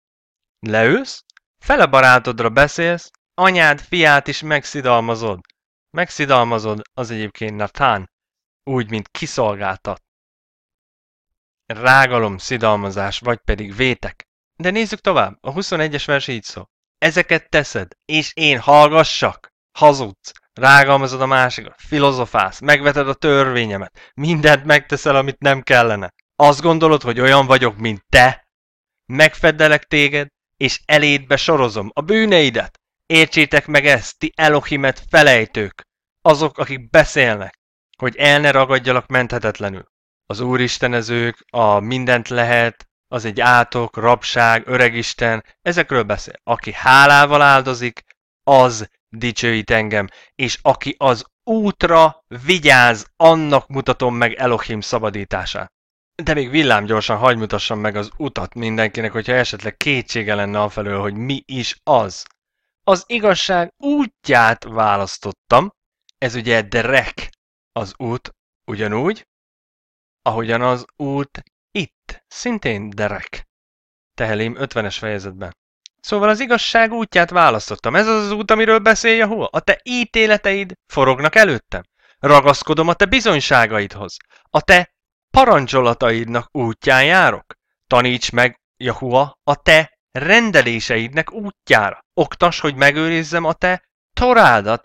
S1: Leülsz, fele barátodra beszélsz, anyád fiát is megszidalmazod. Megszidalmazod az egyébként Natán, úgy, mint kiszolgáltat. Rágalom, szidalmazás, vagy pedig vétek. De nézzük tovább, a huszonegyes vers így szól. Ezeket teszed, és én hallgassak, hazudsz, rágalmazod a másikat, filozofálsz, megveted a törvényemet, mindent megteszel, amit nem kellene. Azt gondolod, hogy olyan vagyok, mint te? Megfeddelek téged, és elédbe sorozom a bűneidet. Értsétek meg ezt, ti Elohimet felejtők, azok, akik beszélnek, hogy el ne ragadjalak menthetetlenül. Az úristenezők, a mindent lehet, az egy átok, rabság, öregisten, ezekről beszél. Aki hálával áldozik, az dicsőít engem, és aki az útra vigyáz, annak mutatom meg Elohim szabadítását. De még villámgyorsan hagy mutassam meg az utat mindenkinek, hogyha esetleg kétsége lenne afelől, hogy mi is az. Az igazság útját választottam, ez ugye derek az út, ugyanúgy, ahogyan az út itt, szintén derek. Tehelim ötvenes fejezetben. Szóval az igazság útját választottam. Ez az az út, amiről beszél Jahua. A te ítéleteid forognak előttem. Ragaszkodom a te bizonyságaidhoz. A te parancsolataidnak útján járok. Taníts meg, Jahua, a te rendeléseidnek útjára. Oktass, hogy megőrizzem a te torádat,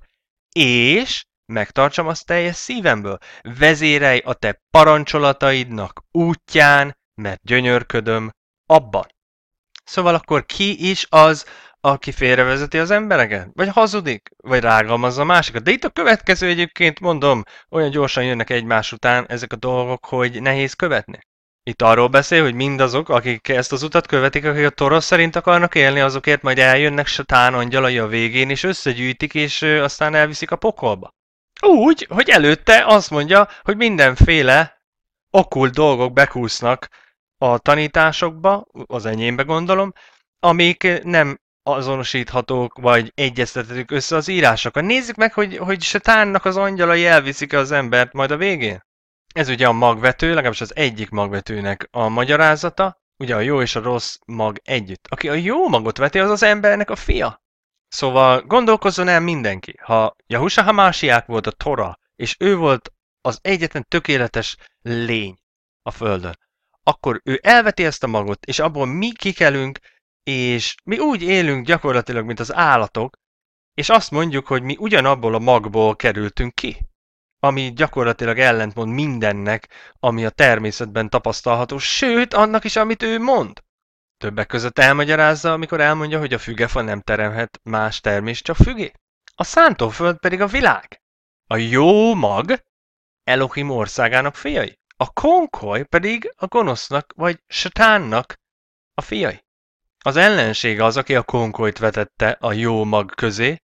S1: és megtartsam azt teljes szívemből. Vezérelj a te parancsolataidnak útján, mert gyönyörködöm abban. Szóval akkor ki is az, aki félrevezeti az embereket? Vagy hazudik? Vagy rágalmazza a másikat? De itt a következő egyébként, mondom, olyan gyorsan jönnek egymás után ezek a dolgok, hogy nehéz követni. Itt arról beszél, hogy mindazok, akik ezt az utat követik, akik a Tora szerint akarnak élni, azokért majd eljönnek Satán angyalai a végén, és összegyűjtik, és aztán elviszik a pokolba. Úgy, hogy előtte azt mondja, hogy mindenféle okkult dolgok bekúsznak a tanításokba, az enyémbe gondolom, amik nem azonosíthatók, vagy egyeztethetők össze az írásokkal. Nézzük meg, hogy, hogy Satánnak az angyalai elviszik az embert majd a végén. Ez ugye a magvető, legalábbis az egyik magvetőnek a magyarázata, ugye a jó és a rossz mag együtt. Aki a jó magot veti, az az embernek a fia. Szóval gondolkozzon el mindenki, ha Jahusha Hamásiák volt a Tora, és ő volt az egyetlen tökéletes lény a földön, akkor ő elveti ezt a magot, és abból mi kikelünk, és mi úgy élünk gyakorlatilag, mint az állatok, és azt mondjuk, hogy mi ugyanabból a magból kerültünk ki. ami gyakorlatilag ellentmond mindennek, ami a természetben tapasztalható, sőt, annak is, amit ő mond. Többek között elmagyarázza, amikor elmondja, hogy a fügefa nem teremhet más termést, csak fügé. A szántóföld pedig a világ. A jó mag Elohim országának fiai. A konkoly pedig a gonosznak vagy satánnak a fiai. Az ellenség az, aki a konkolyt vetette a jó mag közé,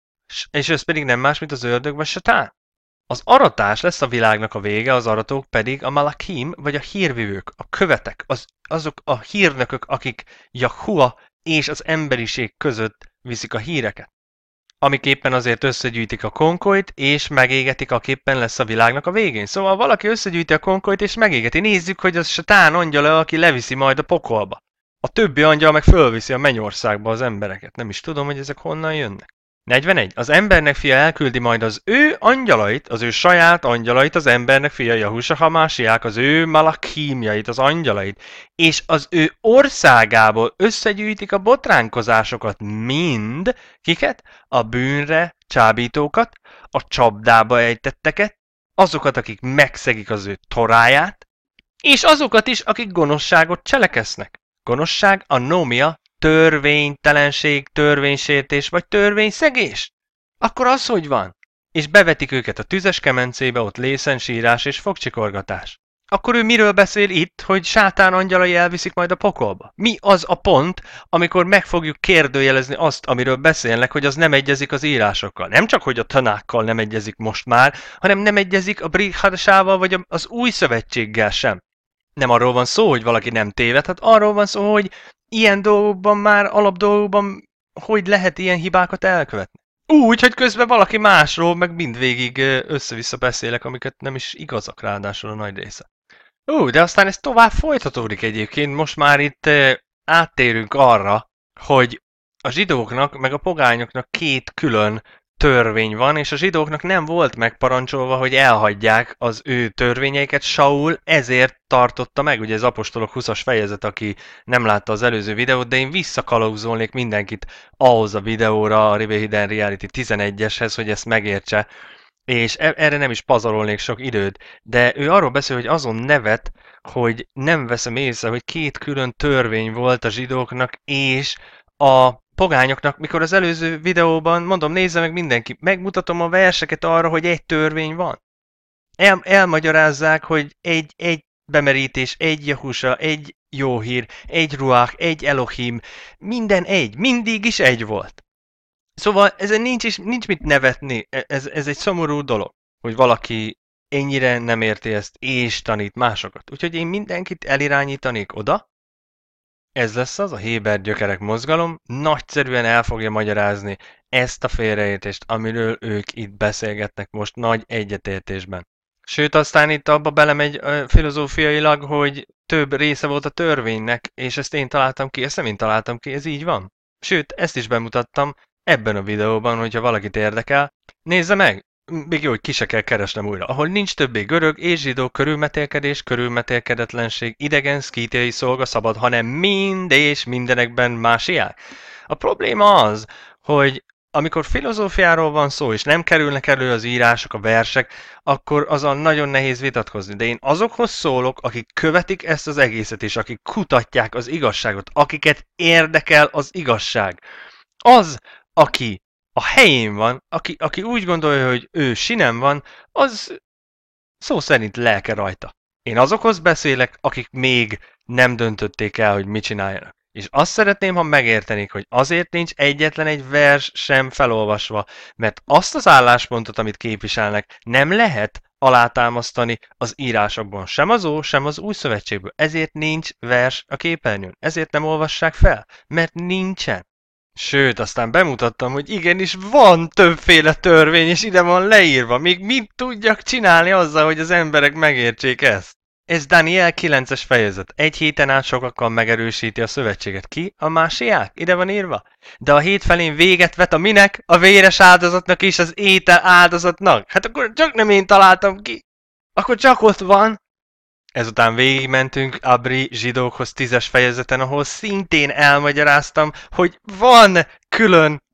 S1: és ez pedig nem más, mint az ördög vagy satán. Az aratás lesz a világnak a vége, az aratók pedig a malakim, vagy a hírvivők, a követek, az, azok a hírnökök, akik Jahua és az emberiség között viszik a híreket. Amiképpen azért összegyűjtik a konkolyt, és megégetik, aképpen lesz a világnak a végén. Szóval valaki összegyűjti a konkolyt, és megégeti. Nézzük, hogy az satán angyala, aki leviszi majd a pokolba. A többi angyal meg fölviszi a mennyországba az embereket. Nem is tudom, hogy ezek honnan jönnek. negyvenegy. Az embernek fia elküldi majd az ő angyalait, az ő saját angyalait, az embernek fia Jahusha Hamásiák, az ő malakímjait, az angyalait, és az ő országából összegyűjtik a botránkozásokat mind, kiket? A bűnre csábítókat, a csapdába ejtetteket, azokat, akik megszegik az ő toráját, és azokat is, akik gonoszságot cselekesznek. Gonoszság, a nómia, törvénytelenség, törvénysértés vagy törvényszegés? Akkor az hogy van? És bevetik őket a tüzes kemencébe, ott lészen, sírás és fogcsikorgatás. Akkor ő miről beszél itt, hogy sátán angyalai elviszik majd a pokolba? Mi az a pont, amikor meg fogjuk kérdőjelezni azt, amiről beszélnek, hogy az nem egyezik az írásokkal? Nem csak, hogy a tanákkal nem egyezik most már, hanem nem egyezik a Brit Hadasával vagy az új szövetséggel sem. Nem arról van szó, hogy valaki nem téved, hát arról van szó, hogy ilyen dolgokban már, alapdolgokban, hogy lehet ilyen hibákat elkövetni. Úgy, hogy közben valaki másról, meg mindvégig össze-vissza beszélek, amiket nem is igazak ráadásul a nagy része. Ú, de aztán ez tovább folytatódik egyébként, most már itt áttérünk arra, hogy a zsidóknak, meg a pogányoknak két külön törvény van, és a zsidóknak nem volt megparancsolva, hogy elhagyják az ő törvényeiket. Saul ezért tartotta meg, ugye az apostolok huszas fejezet, aki nem látta az előző videót, de én visszakalauzolnék mindenkit ahhoz a videóra, a River Hidden Reality tizenegyeshez, hogy ezt megértse, és erre nem is pazarolnék sok időt, de ő arról beszél, hogy azon nevet, hogy nem veszem észre, hogy két külön törvény volt a zsidóknak és a pogányoknak, mikor az előző videóban, mondom, nézze meg mindenki, megmutatom a verseket arra, hogy egy törvény van. El, elmagyarázzák, hogy egy, egy bemerítés, egy Jahusha, egy jó hír, egy Ruach, egy Elohim, minden egy, mindig is egy volt. Szóval ezen nincs, is, nincs mit nevetni, ez, ez egy szomorú dolog, hogy valaki ennyire nem érti ezt, és tanít másokat. Úgyhogy én mindenkit elirányítanék oda. Ez lesz az, a Héber gyökerek mozgalom, nagyszerűen el fogja magyarázni ezt a félreértést, amiről ők itt beszélgetnek most nagy egyetértésben. Sőt, aztán itt abba belemegy filozófiailag, hogy több része volt a törvénynek, és ezt én találtam ki, ezt nem én találtam ki, ez így van. Sőt, ezt is bemutattam ebben a videóban, hogyha valakit érdekel. Nézze meg! Még jó, hogy ki se kell keresnem újra. Ahol nincs többé görög és zsidó körülmetélkedés, körülmetélkedetlenség, idegen, szkítiai szolga szabad, hanem mind és mindenekben másiák. A probléma az, hogy amikor filozófiáról van szó, és nem kerülnek elő az írások, a versek, akkor azon nagyon nehéz vitatkozni. De én azokhoz szólok, akik követik ezt az egészet, és akik kutatják az igazságot, akiket érdekel az igazság. Az, aki a helyén van, aki, aki úgy gondolja, hogy ő sinem van, az szó szerint lelke rajta. Én azokhoz beszélek, akik még nem döntötték el, hogy mit csináljanak. És azt szeretném, ha megértenék, hogy azért nincs egyetlen egy vers sem felolvasva, mert azt az álláspontot, amit képviselnek, nem lehet alátámasztani az írásokban, sem az Ó, sem az Új Szövetségből. Ezért nincs vers a képernyőn. Ezért nem olvassák fel, mert nincsen. Sőt, aztán bemutattam, hogy igenis van többféle törvény, és ide van leírva. Még mit tudjak csinálni azzal, hogy az emberek megértsék ezt? Ez Daniel kilences fejezet. Egy héten át sokakkal megerősíti a szövetséget. Ki? A másiák? Ide van írva. De a hét felén véget vet a minek? A véres áldozatnak és az étel áldozatnak. Hát akkor csak nem én találtam ki. Akkor csak ott van. Ezután végigmentünk Abri zsidókhoz tízes fejezeten, ahol szintén elmagyaráztam, hogy van külön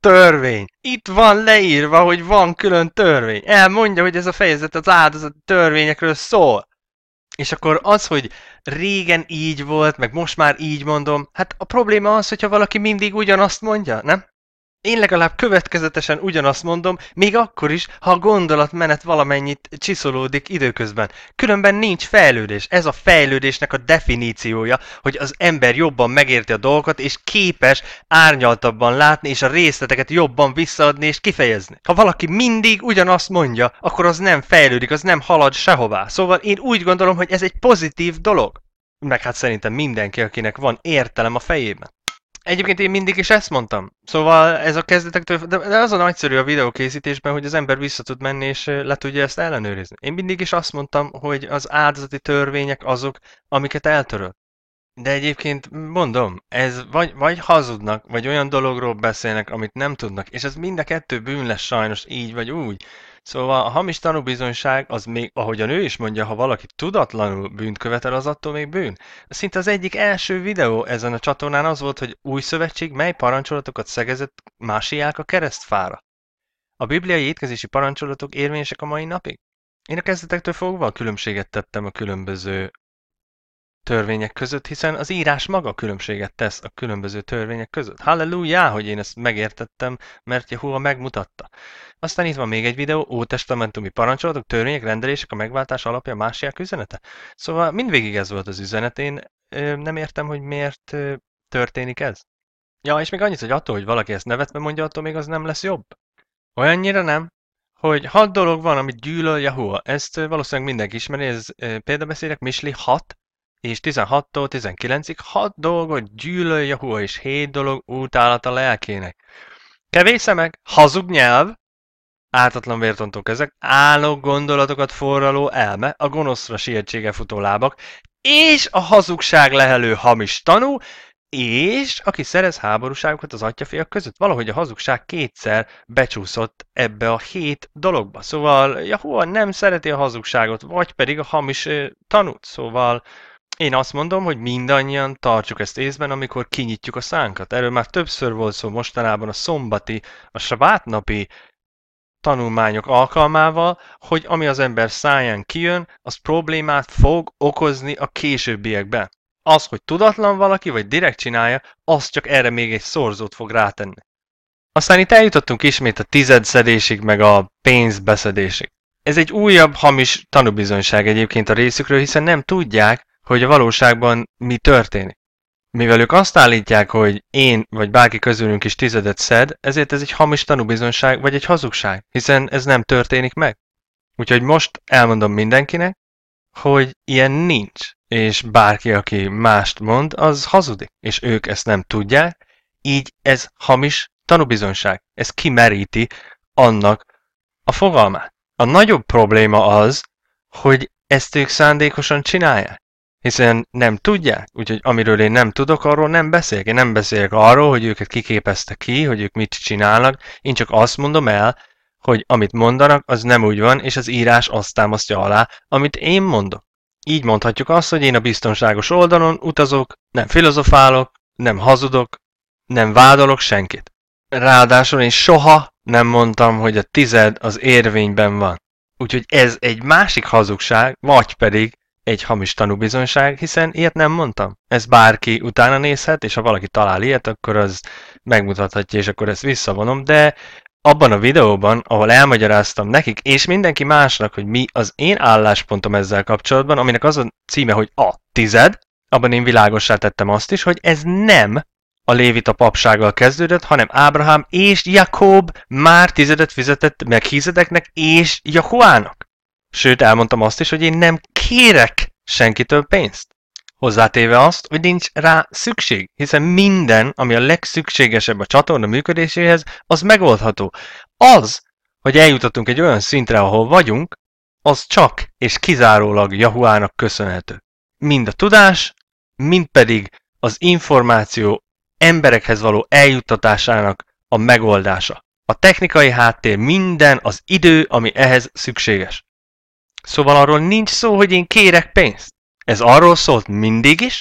S1: törvény. Itt van leírva, hogy van külön törvény. Elmondja, hogy ez a fejezet az áldozati törvényekről szól. És akkor az, hogy régen így volt, meg most már így mondom, hát a probléma az, hogyha valaki mindig ugyanazt mondja, nem? Én legalább következetesen ugyanazt mondom, még akkor is, ha a gondolatmenet valamennyit csiszolódik időközben. Különben nincs fejlődés. Ez a fejlődésnek a definíciója, hogy az ember jobban megérti a dolgokat, és képes árnyaltabban látni, és a részleteket jobban visszaadni és kifejezni. Ha valaki mindig ugyanazt mondja, akkor az nem fejlődik, az nem halad sehová. Szóval én úgy gondolom, hogy ez egy pozitív dolog. Meg hát szerintem mindenki, akinek van értelem a fejében. Egyébként én mindig is ezt mondtam. Szóval ez a kezdetektől, de az a nagyszerű a videókészítésben, hogy az ember vissza tud menni és le tudja ezt ellenőrizni. Én mindig is azt mondtam, hogy az áldozati törvények azok, amiket eltöröl. De egyébként mondom, ez vagy, vagy hazudnak, vagy olyan dologról beszélnek, amit nem tudnak, és ez mind a kettő bűn lesz sajnos így vagy úgy. Szóval a hamis tanúbizonyság, az még, ahogy a nő is mondja, ha valaki tudatlanul bűnt követel, az attól még bűn. Szinte az egyik első videó ezen a csatornán az volt, hogy új szövetség mely parancsolatokat szegezett másiák a keresztfára. A bibliai étkezési parancsolatok érvényesek a mai napig? Én a kezdetektől fogva a különbséget tettem a különböző törvények között, hiszen az írás maga különbséget tesz a különböző törvények között. Halleluja, hogy én ezt megértettem, mert Jehova megmutatta. Aztán itt van még egy videó, ótestamentumi parancsolatok, törvények, rendelések, a megváltás alapja, másiák üzenete. Szóval mindvégig ez volt az üzenet, én ö, nem értem, hogy miért ö, történik ez. Ja, és még annyit, hogy attól, hogy valaki ezt nevetve mondja, attól még az nem lesz jobb. Olyannyira nem, hogy hat dolog van, amit gyűlöl Jehova. Ezt ö, valószínűleg mindenki ismeri, ez ö, példabeszédek, Misli hat, és tizenhattól tizenkilencig hat dolgot gyűlöl Jehova, és hét dolog utálat a lelkének. Kevés szemek, hazug nyelv, ártatlan vértontó kezek, álló gondolatokat forraló elme, a gonoszra sietsége futó lábak, és a hazugság lehelő hamis tanú, és aki szerez háborúságokat az atyafiak között. Valahogy a hazugság kétszer becsúszott ebbe a hét dologba. Szóval Jehova nem szereti a hazugságot, vagy pedig a hamis tanút. Szóval én azt mondom, hogy mindannyian tartsuk ezt észben, amikor kinyitjuk a szánkat. Erről már többször volt szó mostanában a szombati, a sabátnapi tanulmányok alkalmával, hogy ami az ember száján kijön, az problémát fog okozni a későbbiekben. Az, hogy tudatlan valaki, vagy direkt csinálja, az csak erre még egy szorzót fog rátenni. Aztán itt eljutottunk ismét a tizedszedésig, meg a pénzbeszedésig. Ez egy újabb hamis tanúbizonyság egyébként a részükről, hiszen nem tudják, hogy a valóságban mi történik. Mivel ők azt állítják, hogy én vagy bárki közülünk is tizedet szed, ezért ez egy hamis tanúbizonyság vagy egy hazugság, hiszen ez nem történik meg. Úgyhogy most elmondom mindenkinek, hogy ilyen nincs, és bárki, aki mást mond, az hazudik, és ők ezt nem tudják, így ez hamis tanúbizonyság. Ez kimeríti annak a fogalmát. A nagyobb probléma az, hogy ezt ők szándékosan csinálják. Hiszen nem tudják, úgyhogy amiről én nem tudok, arról nem beszélek. Én nem beszélek arról, hogy őket kiképezte ki, hogy ők mit csinálnak. Én csak azt mondom el, hogy amit mondanak, az nem úgy van, és az írás azt támasztja alá, amit én mondok. Így mondhatjuk azt, hogy én a biztonságos oldalon utazok, nem filozofálok, nem hazudok, nem vádolok senkit. Ráadásul én soha nem mondtam, hogy a tized az érvényben van. Úgyhogy ez egy másik hazugság, vagy pedig egy hamis tanúbizonyság, hiszen ilyet nem mondtam. Ez bárki utána nézhet, és ha valaki talál ilyet, akkor az megmutathatja, és akkor ezt visszavonom, de abban a videóban, ahol elmagyaráztam nekik, és mindenki másnak, hogy mi az én álláspontom ezzel kapcsolatban, aminek az a címe, hogy a tized, abban én világossá tettem azt is, hogy ez nem a lévita papsággal kezdődött, hanem Ábrahám és Jakob már tizedet fizetett Melchizedeknek és Jehovának. Sőt, elmondtam azt is, hogy én nem kérek senkitől pénzt. Hozzátéve azt, hogy nincs rá szükség, hiszen minden, ami a legszükségesebb a csatorna működéséhez, az megoldható. Az, hogy eljutottunk egy olyan szintre, ahol vagyunk, az csak és kizárólag Jahuának köszönhető. Mind a tudás, mind pedig az információ emberekhez való eljuttatásának a megoldása. A technikai háttér, minden az idő, ami ehhez szükséges. Szóval arról nincs szó, hogy én kérek pénzt. Ez arról szólt mindig is,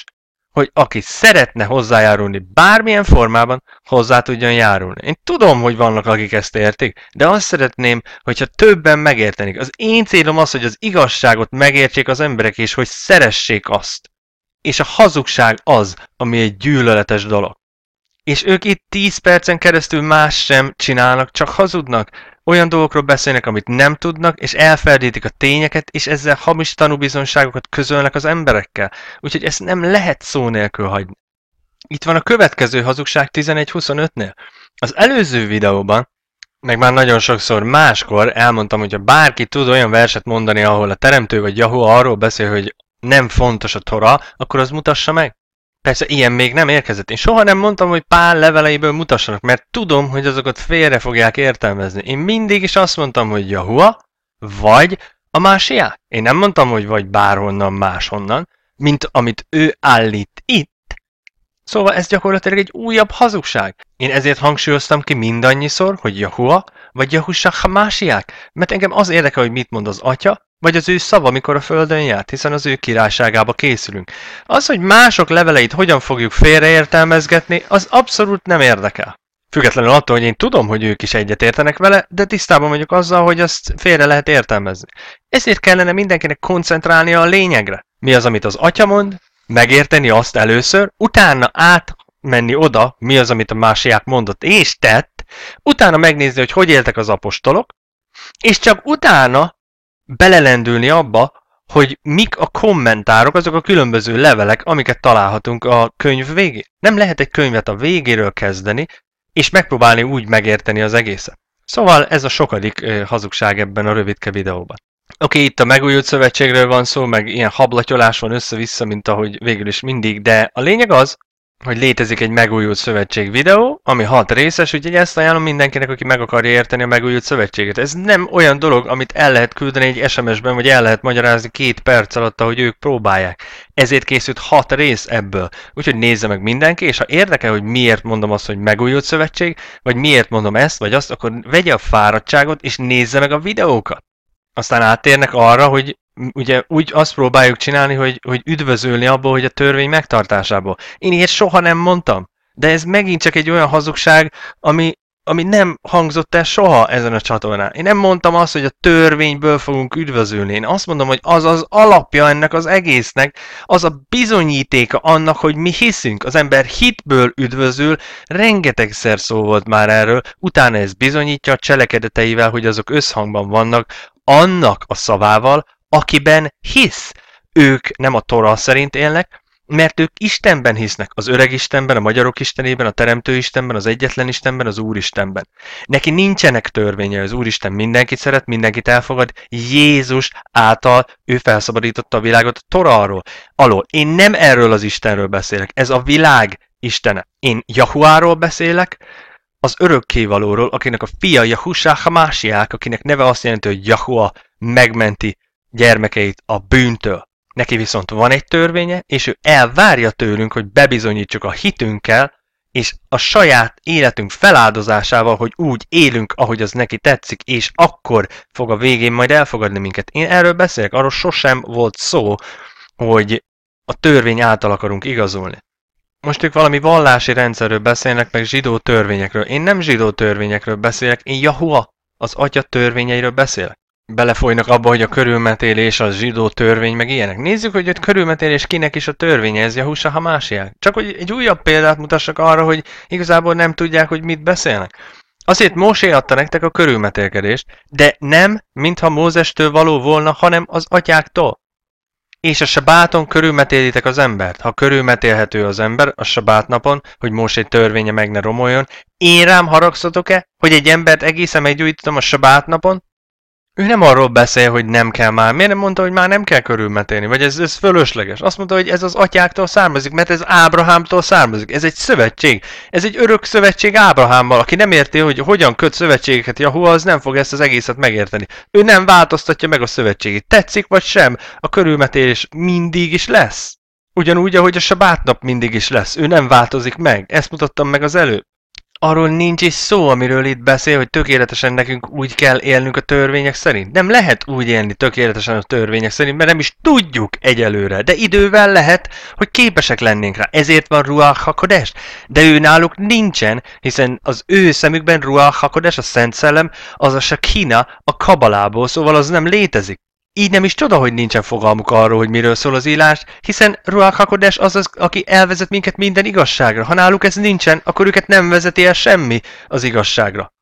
S1: hogy aki szeretne hozzájárulni bármilyen formában, hozzá tudjon járulni. Én tudom, hogy vannak, akik ezt értik, de azt szeretném, hogyha többen megértenik. Az én célom az, hogy az igazságot megértsék az emberek, és hogy szeressék azt. És a hazugság az, ami egy gyűlöletes dolog. És ők itt tíz percen keresztül más sem csinálnak, csak hazudnak. Olyan dolgokról beszélnek, amit nem tudnak, és elferdítik a tényeket, és ezzel hamis tanúbizonyságokat közölnek az emberekkel. Úgyhogy ezt nem lehet szó nélkül hagyni. Itt van a következő hazugság tizenegy huszonötnél. Az előző videóban, meg már nagyon sokszor máskor elmondtam, hogy ha bárki tud olyan verset mondani, ahol a teremtő vagy Jahua arról beszél, hogy nem fontos a Tora, akkor az mutassa meg. Persze ilyen még nem érkezett. Én soha nem mondtam, hogy Pál leveleiből mutassanak, mert tudom, hogy azokat félre fogják értelmezni. Én mindig is azt mondtam, hogy Jahua, vagy a Másiák. Én nem mondtam, hogy vagy bárhonnan máshonnan, mint amit ő állít itt. Szóval ez gyakorlatilag egy újabb hazugság. Én ezért hangsúlyoztam ki mindannyiszor, hogy Jahua, vagy Jahusa a Másiák, mert engem az érdekel, hogy mit mond az atya, vagy az ő szava, amikor a földön járt, hiszen az ő királyságába készülünk. Az, hogy mások leveleit hogyan fogjuk félreértelmezgetni, az abszolút nem érdekel. Függetlenül attól, hogy én tudom, hogy ők is egyetértenek vele, de tisztában vagyok azzal, hogy azt félre lehet értelmezni. Ezért kellene mindenkinek koncentrálnia a lényegre. Mi az, amit az atya mond, megérteni azt először, utána átmenni oda, mi az, amit a Másiák mondott és tett, utána megnézni, hogy hogy éltek az apostolok, és csak utána belelendülni abba, hogy mik a kommentárok, azok a különböző levelek, amiket találhatunk a könyv végén. Nem lehet egy könyvet a végéről kezdeni, és megpróbálni úgy megérteni az egészet. Szóval ez a sokadik eh, hazugság ebben a rövidke videóban. Oké, okay, itt a megújult szövetségről van szó, meg ilyen hablatyolás van össze-vissza, mint ahogy végül is mindig, de a lényeg az, hogy létezik egy megújult szövetség videó, ami hat részes, úgyhogy ezt ajánlom mindenkinek, aki meg akarja érteni a megújult szövetséget. Ez nem olyan dolog, amit el lehet küldeni egy es em es-ben, vagy el lehet magyarázni két perc alatt, ahogy ők próbálják. Ezért készült hat rész ebből. Úgyhogy nézze meg mindenki, és ha érdekel, hogy miért mondom azt, hogy megújult szövetség, vagy miért mondom ezt, vagy azt, akkor vegye a fáradtságot, és nézze meg a videókat. Aztán áttérnek arra, hogy ugye úgy azt próbáljuk csinálni, hogy, hogy üdvözölni abból, hogy a törvény megtartásából. Én ilyet soha nem mondtam, de ez megint csak egy olyan hazugság, ami, ami nem hangzott el soha ezen a csatornán. Én nem mondtam azt, hogy a törvényből fogunk üdvözölni. Én azt mondom, hogy az az alapja ennek az egésznek, az a bizonyítéka annak, hogy mi hiszünk. Az ember hitből üdvözül, rengetegszer szó volt már erről, utána ez bizonyítja a cselekedeteivel, hogy azok összhangban vannak annak a szavával, akiben hisz. Ők nem a Tora szerint élnek, mert ők Istenben hisznek, az öreg Istenben, a magyarok Istenében, a teremtő Istenben, az egyetlen Istenben, az Úristenben. Neki nincsenek törvényei, az Úristen mindenkit szeret, mindenkit elfogad, Jézus által ő felszabadította a világot a Tora alól. alól. Én nem erről az Istenről beszélek, ez a világ Istene. Én Jahuáról beszélek, az örökkévalóról, akinek a fia Jahusa Hamásiák, akinek neve azt jelenti, hogy Jahua megmenti gyermekeit a bűntől. Neki viszont van egy törvénye, és ő elvárja tőlünk, hogy bebizonyítsuk a hitünkkel, és a saját életünk feláldozásával, hogy úgy élünk, ahogy az neki tetszik, és akkor fog a végén majd elfogadni minket. Én erről beszélek, arról sosem volt szó, hogy a törvény által akarunk igazolni. Most ők valami vallási rendszerről beszélnek, meg zsidó törvényekről. Én nem zsidó törvényekről beszélek, én Jahua, az atya törvényeiről beszélek. Belefolynak abba, hogy a körülmetélés az zsidó törvény, meg ilyenek. Nézzük, hogy a körülmetélés kinek is a törvénye, ez Jahusa Hamásiák. Csak hogy egy újabb példát mutassak arra, hogy igazából nem tudják, hogy mit beszélnek. Azért Mósé adta nektek a körülmetélkedést, de nem, mintha Mózestől való volna, hanem az atyáktól. És a sabáton körülmetélitek az embert. Ha körülmetélhető az ember a sabátnapon, hogy Mósé törvénye meg ne romoljon, én rám haragszatok-e, hogy egy embert egészen meggyújtottam a sabátnapon? Ő nem arról beszél, hogy nem kell már. Miért nem mondta, hogy már nem kell körülmetélni? Vagy ez, ez fölösleges? Azt mondta, hogy ez az atyáktól származik, mert ez Ábrahámtól származik. Ez egy szövetség. Ez egy örök szövetség Ábrahámmal. Aki nem érti, hogy hogyan köt szövetségeket Jahua, az nem fog ezt az egészet megérteni. Ő nem változtatja meg a szövetségét. Tetszik vagy sem, a körülmetélés mindig is lesz. Ugyanúgy, ahogy a sabátnap mindig is lesz. Ő nem változik meg. Ezt mutattam meg az előbb. Arról nincs is szó, amiről itt beszél, hogy tökéletesen nekünk úgy kell élnünk a törvények szerint. Nem lehet úgy élni tökéletesen a törvények szerint, mert nem is tudjuk egyelőre. De idővel lehet, hogy képesek lennénk rá. Ezért van Ruach HaKodesh. De ő náluk nincsen, hiszen az ő szemükben Ruach HaKodesh, a Szent Szellem, az a Shekina a Kabalából, szóval az nem létezik. Így nem is csoda, hogy nincsen fogalmuk arról, hogy miről szól az írás, hiszen Ruach HaKodesh az az, aki elvezet minket minden igazságra. Ha náluk ez nincsen, akkor őket nem vezeti el semmi az igazságra.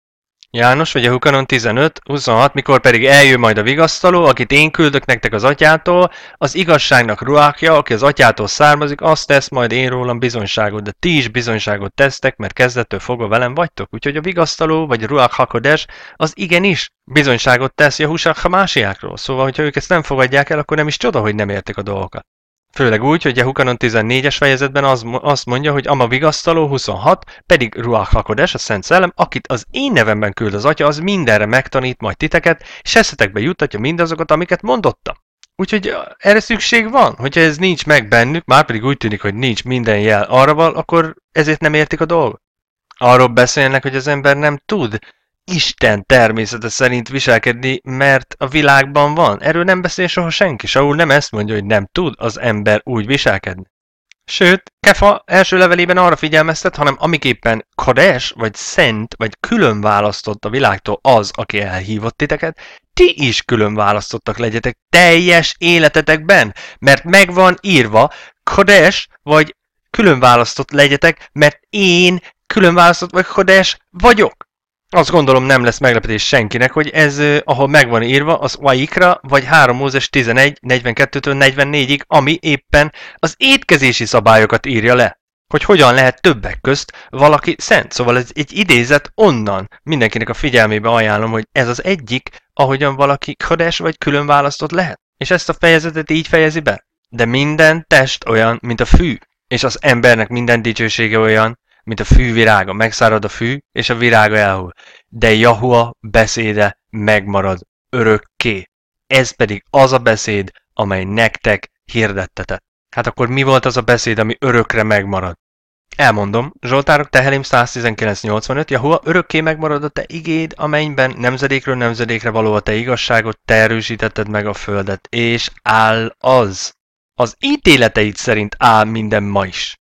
S1: János, vagy a Hukanon tizenöt huszonhat, mikor pedig eljön majd a vigasztaló, akit én küldök nektek az atyától, az igazságnak ruákja, aki az atyától származik, azt tesz majd én rólam bizonyságot, de ti is bizonyságot tesztek, mert kezdettől fogva velem vagytok. Úgyhogy a vigasztaló, vagy a Ruach HaKodesh, az igenis bizonyságot tesz Jehushua Hamásiákról. Szóval, hogyha ők ezt nem fogadják el, akkor nem is csoda, hogy nem értik a dolgokat. Főleg úgy, hogy a Hukanon tizennégyes fejezetben az, azt mondja, hogy ama vigasztaló huszonhat, pedig Ruach HaKodesh, a Szent Szellem, akit az én nevemben küld az Atya, az mindenre megtanít majd titeket, és eszetekbe juttatja mindazokat, amiket mondottam. Úgyhogy erre szükség van, hogyha ez nincs meg bennük, már pedig úgy tűnik, hogy nincs minden jel arra val, akkor ezért nem értik a dolgot. Arról beszélnek, hogy az ember nem tud Isten természete szerint viselkedni, mert a világban van. Erről nem beszél soha senki. Saul nem ezt mondja, hogy nem tud az ember úgy viselkedni. Sőt, Kefa első levelében arra figyelmeztet, hanem amiképpen Kodesh, vagy szent, vagy külön választott a világtól az, aki elhívott titeket, ti is külön választottak legyetek teljes életetekben, mert meg van írva, Kodesh, vagy külön választott legyetek, mert én külön választott, vagy Kodesh vagyok. Azt gondolom nem lesz meglepetés senkinek, hogy ez, ahol meg van írva, az Vaikra, vagy három Mózes tizenegy negyvenkettőtől negyvennégyig, ami éppen az étkezési szabályokat írja le. Hogy hogyan lehet többek közt valaki szent. Szóval ez egy idézet onnan. Mindenkinek a figyelmébe ajánlom, hogy ez az egyik, ahogyan valaki Kodesh vagy külön választott lehet. És ezt a fejezetet így fejezi be. De minden test olyan, mint a fű, és az embernek minden dicsősége olyan, mint a fű virága. Megszárad a fű, és a virága elhull. De Jahua beszéde megmarad örökké. Ez pedig az a beszéd, amely nektek hirdettetett. Hát akkor mi volt az a beszéd, ami örökre megmarad? Elmondom, Zsoltárok Tehelim száztizenkilenc nyolcvanöt, Jahua örökké megmarad a te igéd, a mennyben nemzedékről nemzedékre való a te igazságot, te erősítetted meg a földet, és áll az. Az ítéleteid szerint áll minden ma is.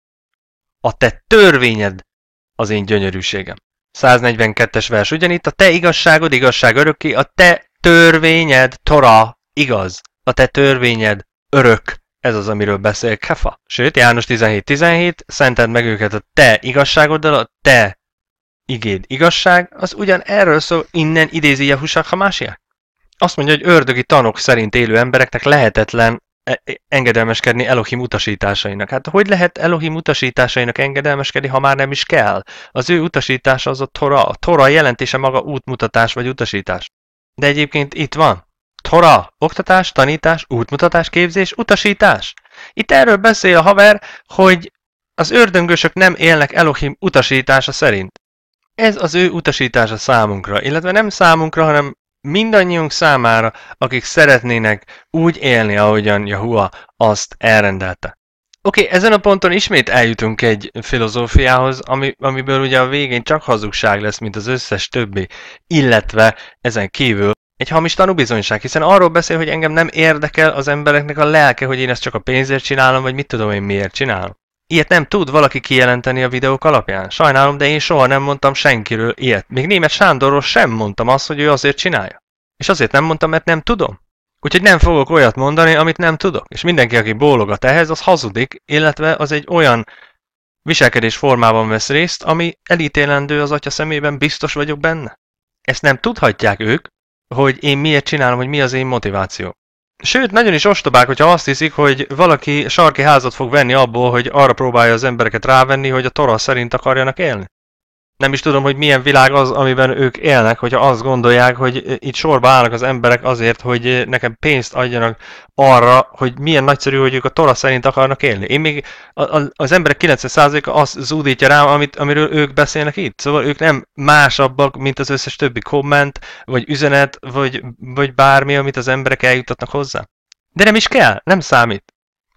S1: A te törvényed az én gyönyörűségem. száznegyvenkettes vers ugyanitt, a te igazságod, igazság örökké, a te törvényed, Tora, igaz, a te törvényed örök. Ez az, amiről beszél Kefa. Sőt, János tizenhét tizenhét, szented meg őket a te igazságoddal, a te igéd igazság, az ugyan erről szól, innen idézi Jehushua Hamásiák. Azt mondja, hogy ördögi tanok szerint élő embereknek lehetetlen engedelmeskedni Elohim utasításainak. Hát hogy lehet Elohim utasításainak engedelmeskedni, ha már nem is kell? Az ő utasítása az a Tora. A Tora jelentése maga útmutatás vagy utasítás. De egyébként itt van. Tora, oktatás, tanítás, útmutatás, képzés, utasítás. Itt erről beszél a haver, hogy az ördöngösök nem élnek Elohim utasítása szerint. Ez az ő utasítása számunkra, illetve nem számunkra, hanem mindannyiunk számára, akik szeretnének úgy élni, ahogyan Jahua azt elrendelte. Oké, okay, ezen a ponton ismét eljutunk egy filozófiához, ami, amiből ugye a végén csak hazugság lesz, mint az összes többi, illetve ezen kívül egy hamis tanúbizonyság, hiszen arról beszél, hogy engem nem érdekel az embereknek a lelke, hogy én ezt csak a pénzért csinálom, vagy mit tudom én miért csinálom. Ilyet nem tud valaki kijelenteni a videók alapján. Sajnálom, de én soha nem mondtam senkiről ilyet. Még Németh Sándorról sem mondtam azt, hogy ő azért csinálja. És azért nem mondtam, mert nem tudom. Úgyhogy nem fogok olyat mondani, amit nem tudok. És mindenki, aki bólogat ehhez, az hazudik, illetve az egy olyan viselkedés formában vesz részt, ami elítélendő az Atya szemében, biztos vagyok benne. Ezt nem tudhatják ők, hogy én miért csinálom, hogy mi az én motiváció. Sőt, nagyon is ostobák, hogyha azt hiszik, hogy valaki sarki házat fog venni abból, hogy arra próbálja az embereket rávenni, hogy a Tora szerint akarjanak élni. Nem is tudom, hogy milyen világ az, amiben ők élnek, hogyha azt gondolják, hogy itt sorba állnak az emberek azért, hogy nekem pénzt adjanak arra, hogy milyen nagyszerű, hogy ők a Tora szerint akarnak élni. Én még az emberek kilencven százaléka azt zúdítja rám, amit, amiről ők beszélnek itt. Szóval ők nem másabbak, mint az összes többi komment, vagy üzenet, vagy, vagy bármi, amit az emberek eljutatnak hozzá. De nem is kell, nem számít.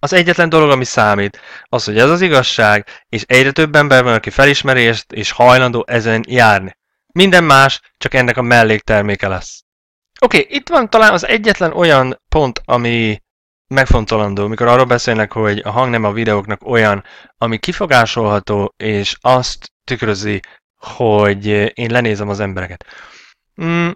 S1: Az egyetlen dolog, ami számít, az, hogy ez az igazság, és egyre több ember van, aki felismeri ezt, és hajlandó ezen járni. Minden más csak ennek a mellékterméke lesz. Oké, okay, itt van talán az egyetlen olyan pont, ami megfontolandó, mikor arról beszélnek, hogy a hangnem a videóknak olyan, ami kifogásolható, és azt tükrözi, hogy én lenézem az embereket. Mm,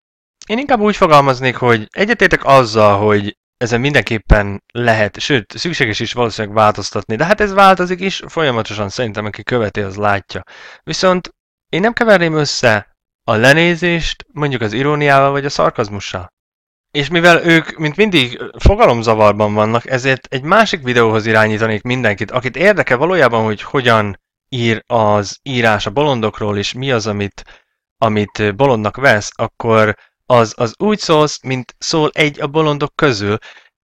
S1: én inkább úgy fogalmaznék, hogy egyetértek azzal, hogy ezen mindenképpen lehet, sőt, szükséges is valószínűleg változtatni, de hát ez változik is, folyamatosan szerintem, aki követi, az látja. Viszont én nem keverném össze a lenézést mondjuk az iróniával vagy a szarkazmussal. És mivel ők, mint mindig, fogalomzavarban vannak, ezért egy másik videóhoz irányítanék mindenkit, akit érdekel valójában, hogy hogyan ír az írás a bolondokról, és mi az, amit, amit bolondnak vesz, akkor az, az úgy szólsz, mint szól egy a bolondok közül.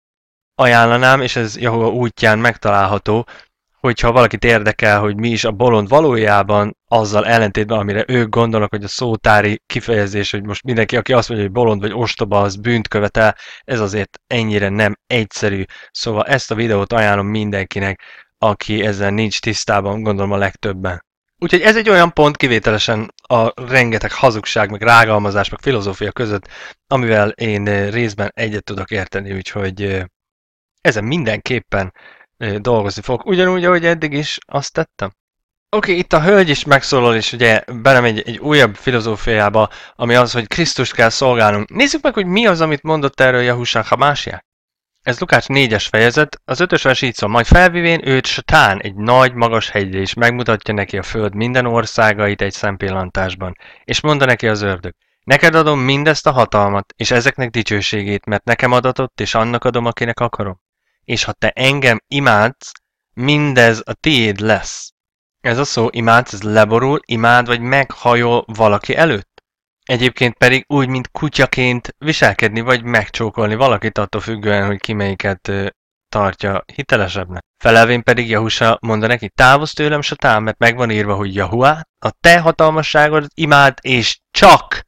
S1: Ajánlanám, és ez Jahova útján megtalálható, hogyha valakit érdekel, hogy mi is a bolond valójában, azzal ellentétben, amire ők gondolnak, hogy a szótári kifejezés, hogy most mindenki, aki azt mondja, hogy bolond vagy ostoba, az bűnt követel, ez azért ennyire nem egyszerű. Szóval ezt a videót ajánlom mindenkinek, aki ezzel nincs tisztában, gondolom a legtöbben. Úgyhogy ez egy olyan pont kivételesen a rengeteg hazugság, meg rágalmazás, meg filozófia között, amivel én részben egyet tudok érteni, úgyhogy ezen mindenképpen dolgozni fogok, ugyanúgy, ahogy eddig is azt tettem. Oké, okay, itt a hölgy is megszólal, és ugye belemegy egy újabb filozófiába, ami az, hogy Krisztust kell szolgálnunk. Nézzük meg, hogy mi az, amit mondott erről Jahushua Hamásiák. Ez Lukács négyes fejezet, az ötös vers így szól, majd felvivén őt Satán egy nagy, magas hegyre, és megmutatja neki a föld minden országait egy szempillantásban, és mondta neki az ördög, neked adom mindezt a hatalmat, és ezeknek dicsőségét, mert nekem adatott, és annak adom, akinek akarom. És ha te engem imádsz, mindez a tiéd lesz. Ez a szó imádsz, ez leborul, imád vagy meghajol valaki előtt. Egyébként pedig úgy, mint kutyaként viselkedni vagy megcsókolni valakit attól függően, hogy ki melyiket tartja hitelesebbnek. Felelvén pedig Jahusha mondta neki, távozz tőlem, Satán, mert megvan írva, hogy Jahuá, a te hatalmasságodat imád, és csak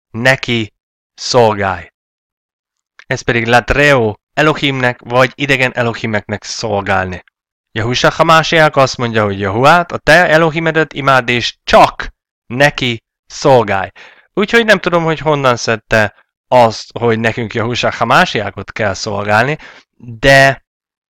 S1: neki szolgálj. Ez pedig Latreo, Elohimnek vagy idegen Elohimeknek szolgálni. Jahushua Hamásiák azt mondja, hogy Jahuát, a te Elohimedet imád, és csak neki szolgálj. Úgyhogy nem tudom, hogy honnan szedte azt, hogy nekünk Jahushua Hamásiákot kell szolgálni, de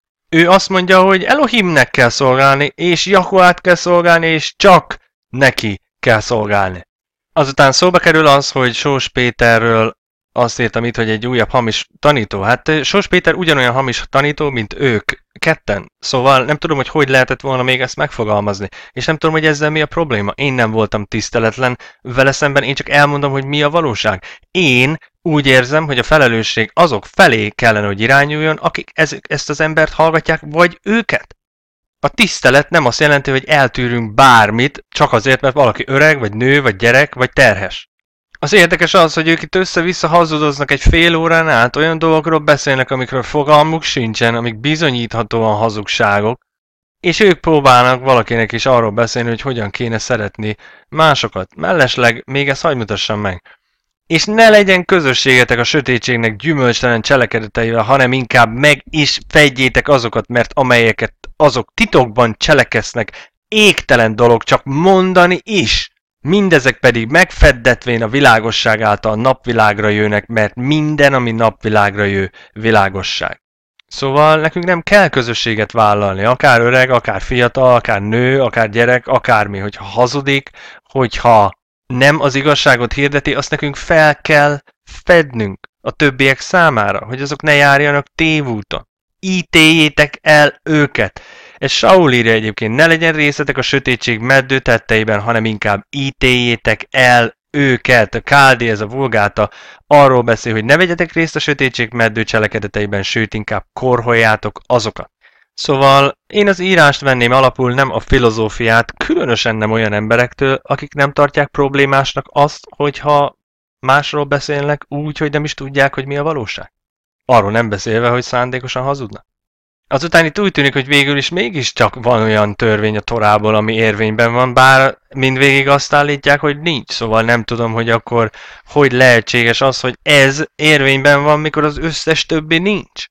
S1: ő azt mondja, hogy Elohimnek kell szolgálni, és Jahuát kell szolgálni, és csak neki kell szolgálni. Azután szóba kerül az, hogy Sós Péterről azt írtam itt, hogy egy újabb hamis tanító. Hát Sós Péter ugyanolyan hamis tanító, mint ők ketten. Szóval nem tudom, hogy hogy lehetett volna még ezt megfogalmazni. És nem tudom, hogy ezzel mi a probléma. Én nem voltam tiszteletlen vele szemben, én csak elmondom, hogy mi a valóság. Én úgy érzem, hogy a felelősség azok felé kellene, hogy irányuljon, akik ezt az embert hallgatják, vagy őket. A tisztelet nem azt jelenti, hogy eltűrünk bármit, csak azért, mert valaki öreg, vagy nő, vagy gyerek, vagy terhes. Az érdekes az, hogy ők itt össze-vissza hazudoznak egy fél órán át, olyan dolgokról beszélnek, amikről fogalmuk sincsen, amik bizonyíthatóan hazugságok, és ők próbálnak valakinek is arról beszélni, hogy hogyan kéne szeretni másokat. Mellesleg még ezt hadd mutassam meg. És ne legyen közösségetek a sötétségnek gyümölcstelen cselekedeteivel, hanem inkább meg is fedjétek azokat, mert amelyeket azok titokban cseleksznek, égtelen dolog csak mondani is. Mindezek pedig megfeddetvén a világosság által napvilágra jönnek, mert minden, ami napvilágra jő, világosság. Szóval nekünk nem kell közösséget vállalni, akár öreg, akár fiatal, akár nő, akár gyerek, akármi, hogyha hazudik, hogyha nem az igazságot hirdeti, azt nekünk fel kell fednünk a többiek számára, hogy azok ne járjanak tévúton. Ítéljétek el őket! Ez Saul írja egyébként, ne legyen részletek a sötétség meddő tetteiben, hanem inkább ítéljétek el őket. A Káldi, ez a vulgáta, arról beszél, hogy ne vegyetek részt a sötétség meddő cselekedeteiben, sőt inkább korholjátok azokat. Szóval én az írást venném alapul, nem a filozófiát, különösen nem olyan emberektől, akik nem tartják problémásnak azt, hogyha másról beszélnek úgy, hogy nem is tudják, hogy mi a valóság. Arról nem beszélve, hogy szándékosan hazudnak. Azután itt úgy tűnik, hogy végül is mégiscsak van olyan törvény a Torából, ami érvényben van, bár mindvégig azt állítják, hogy nincs. Szóval nem tudom, hogy akkor hogy lehetséges az, hogy ez érvényben van, mikor az összes többi nincs.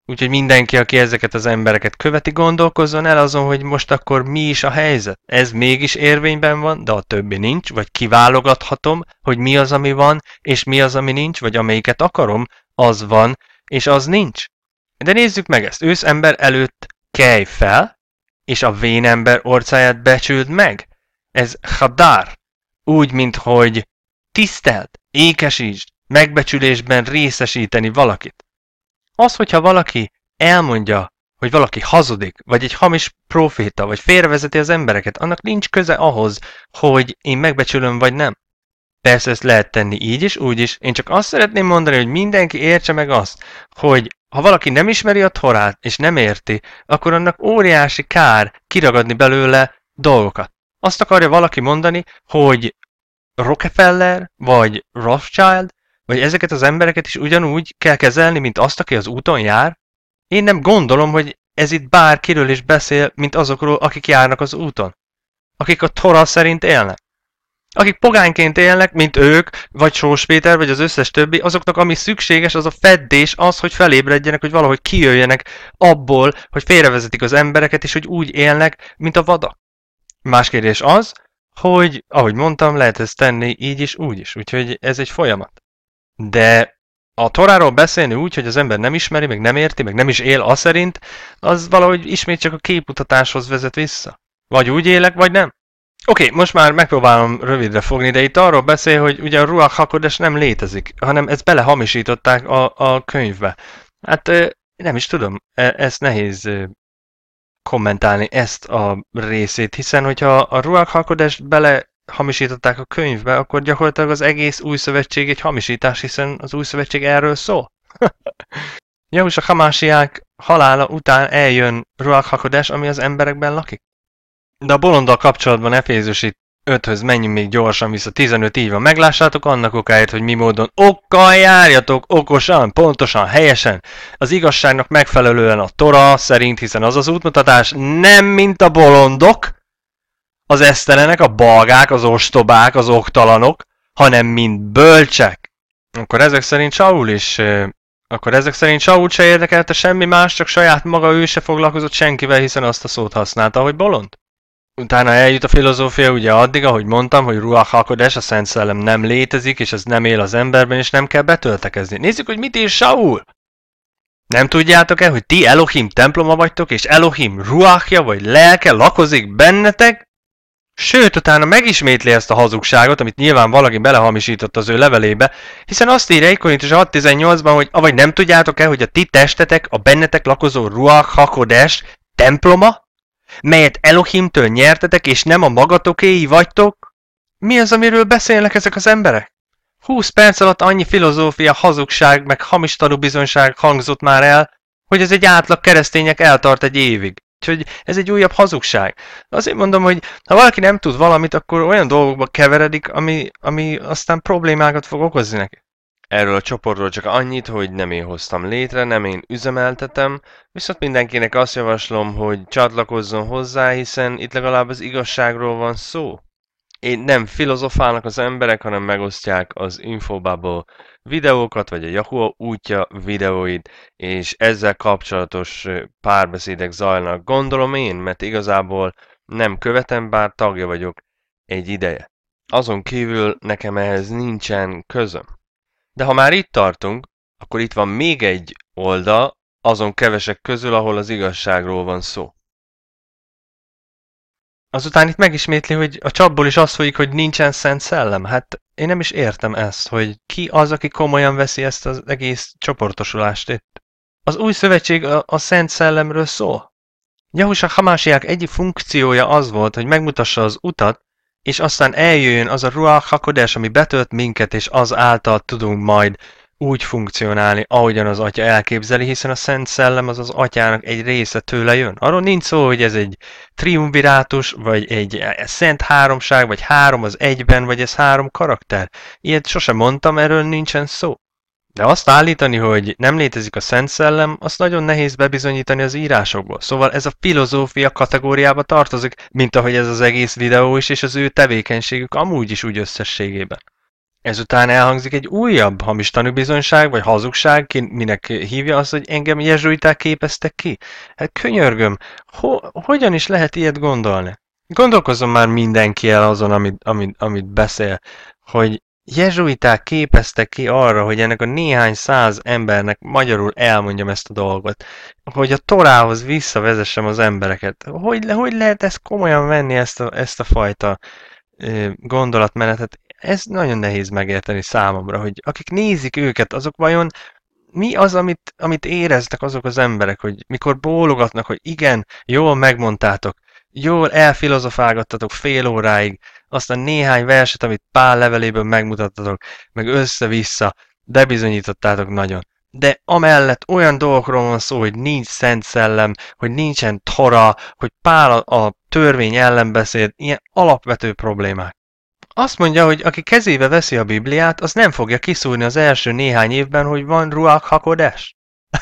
S1: Úgyhogy mindenki, aki ezeket az embereket követi, gondolkozzon el azon, hogy most akkor mi is a helyzet. Ez mégis érvényben van, de a többi nincs, vagy kiválogathatom, hogy mi az, ami van, és mi az, ami nincs, vagy amelyiket akarom, az van, és az nincs. De nézzük meg ezt. Őszember előtt kelj fel, és a vénember orcáját becsüld meg. Ez hadár. Úgy, mint hogy tisztelt, ékesítsd, megbecsülésben részesíteni valakit. Az, hogyha valaki elmondja, hogy valaki hazudik, vagy egy hamis proféta, vagy félrevezeti az embereket, annak nincs köze ahhoz, hogy én megbecsülöm, vagy nem. Persze ezt lehet tenni így is, úgy is. Én csak azt szeretném mondani, hogy mindenki értse meg azt, hogy ha valaki nem ismeri a Torát, és nem érti, akkor annak óriási kár kiragadni belőle dolgokat. Azt akarja valaki mondani, hogy Rockefeller, vagy Rothschild, vagy ezeket az embereket is ugyanúgy kell kezelni, mint azt, aki az úton jár? Én nem gondolom, hogy ez itt bárkiről is beszél, mint azokról, akik járnak az úton. Akik a Tora szerint élnek. Akik pogányként élnek, mint ők, vagy Sós Péter, vagy az összes többi, azoknak ami szükséges, az a feddés, az, hogy felébredjenek, hogy valahogy kijöjjenek abból, hogy félrevezetik az embereket, és hogy úgy élnek, mint a vadak. Más kérdés az, hogy, ahogy mondtam, lehet ezt tenni így is, úgy is. Úgyhogy ez egy folyamat. De a Toráról beszélni úgy, hogy az ember nem ismeri, meg nem érti, meg nem is él az szerint, az valahogy ismét csak a képmutatáshoz vezet vissza. Vagy úgy élek, vagy nem. Oké, okay, most már megpróbálom rövidre fogni, de itt arról beszél, hogy ugye a Ruach HaKodesh nem létezik, hanem ezt belehamisították a, a könyvbe. Hát nem is tudom, ezt nehéz kommentálni, ezt a részét, hiszen hogyha a Ruach HaKodesh belehamisították a könyvbe, akkor gyakorlatilag az egész új szövetség egy hamisítás, hiszen az új szövetség erről szól. Jahusha Hamásiák halála után eljön Ruach HaKodesh, ami az emberekben lakik. De a bolonddal kapcsolatban Efézusi öthöz menjünk még gyorsan vissza, tizenöt így van. Meglássátok annak okáért, hogy mi módon okkal járjatok, okosan, pontosan, helyesen, az igazságnak megfelelően a Tora szerint, hiszen az az útmutatás nem mint a bolondok, az esztelenek, a balgák, az ostobák, az oktalanok, hanem mint bölcsek. Akkor ezek szerint Saul is... Akkor ezek szerint Saul se érdekelte semmi más, csak saját maga, ő se foglalkozott senkivel, hiszen azt a szót használta, hogy bolond. Utána eljut a filozófia ugye addig, ahogy mondtam, hogy Ruach HaKodesh, a Szent Szellem nem létezik, és ez nem él az emberben, és nem kell betöltekezni. Nézzük, hogy mit ír Saul! Nem tudjátok-e, hogy ti Elohim temploma vagytok, és Elohim ruachja, vagy lelke lakozik bennetek? Sőt, utána megismétli ezt a hazugságot, amit nyilván valaki belehamisított az ő levelébe, hiszen azt írja egy Korintus hat tizennyolcban, hogy avagy nem tudjátok-e, hogy a ti testetek, a bennetek lakozó Ruach HaKodesh temploma, melyet Elohimtől nyertetek, és nem a magatokéi vagytok? Mi az, amiről beszélnek ezek az emberek? húsz perc alatt annyi filozófia, hazugság, meg hamis tanúbizonyság hangzott már el, hogy ez egy átlag keresztények eltart egy évig. Úgyhogy ez egy újabb hazugság. Azért mondom, hogy ha valaki nem tud valamit, akkor olyan dolgokba keveredik, ami, ami aztán problémákat fog okozni neki. Erről a csoportról csak annyit, hogy nem én hoztam létre, nem én üzemeltetem, viszont mindenkinek azt javaslom, hogy csatlakozzon hozzá, hiszen itt legalább az igazságról van szó. Én nem filozofálnak az emberek, hanem megosztják az Infobubble videókat, vagy a Yahoo útja videóit, és ezzel kapcsolatos párbeszédek zajlanak. Gondolom én, mert igazából nem követem, bár tagja vagyok egy ideje. Azon kívül nekem ehhez nincsen közöm. De ha már itt tartunk, akkor itt van még egy oldal, azon kevesek közül, ahol az igazságról van szó. Azután itt megismétli, hogy a csapból is az folyik, hogy nincsen Szent Szellem. Hát én nem is értem ezt, hogy ki az, aki komolyan veszi ezt az egész csoportosulást itt. Az új szövetség a, a Szent Szellemről szól. Jahusha Hamásiák egyik funkciója az volt, hogy megmutassa az utat, és aztán eljöjjön az a Ruach HaKodesh, ami betölt minket, és az által tudunk majd úgy funkcionálni, ahogyan az Atya elképzeli, hiszen a Szent Szellem az az Atyának egy része tőle jön. Arról nincs szó, hogy ez egy triumvirátus, vagy egy szent háromság, vagy három az egyben, vagy ez három karakter. Ilyet sosem mondtam, erről nincsen szó. De azt állítani, hogy nem létezik a Szent Szellem, azt nagyon nehéz bebizonyítani az írásokból. Szóval ez a filozófia kategóriába tartozik, mint ahogy ez az egész videó is, és az ő tevékenységük amúgy is úgy összességében. Ezután elhangzik egy újabb hamis tanúbizonyság, vagy hazugság, ki minek hívja azt, hogy engem jezsuiták képeztek ki. Hát könyörgöm, ho- hogyan is lehet ilyet gondolni? Gondolkozzon már mindenki el azon, amit, amit, amit beszél, hogy jezsuiták képeztek ki arra, hogy ennek a néhány száz embernek magyarul elmondjam ezt a dolgot, hogy a Torához visszavezessem az embereket. Hogy, hogy lehet ezt komolyan venni, ezt a, ezt a fajta ö, gondolatmenetet? Ez nagyon nehéz megérteni számomra, hogy akik nézik őket, azok vajon mi az, amit, amit éreznek azok az emberek, hogy mikor bólogatnak, hogy igen, jól megmondtátok, jól elfilozofálgattatok fél óráig, azt a néhány verset, amit Pál leveléből megmutattatok, meg össze-vissza, bebizonyítottátok nagyon. De amellett olyan dolgokról van szó, hogy nincs szent szellem, hogy nincsen tora, hogy Pál a, a törvény ellen beszél, ilyen alapvető problémák. Azt mondja, hogy aki kezébe veszi a Bibliát, az nem fogja kiszúrni az első néhány évben, hogy van Ruach HaKodesh.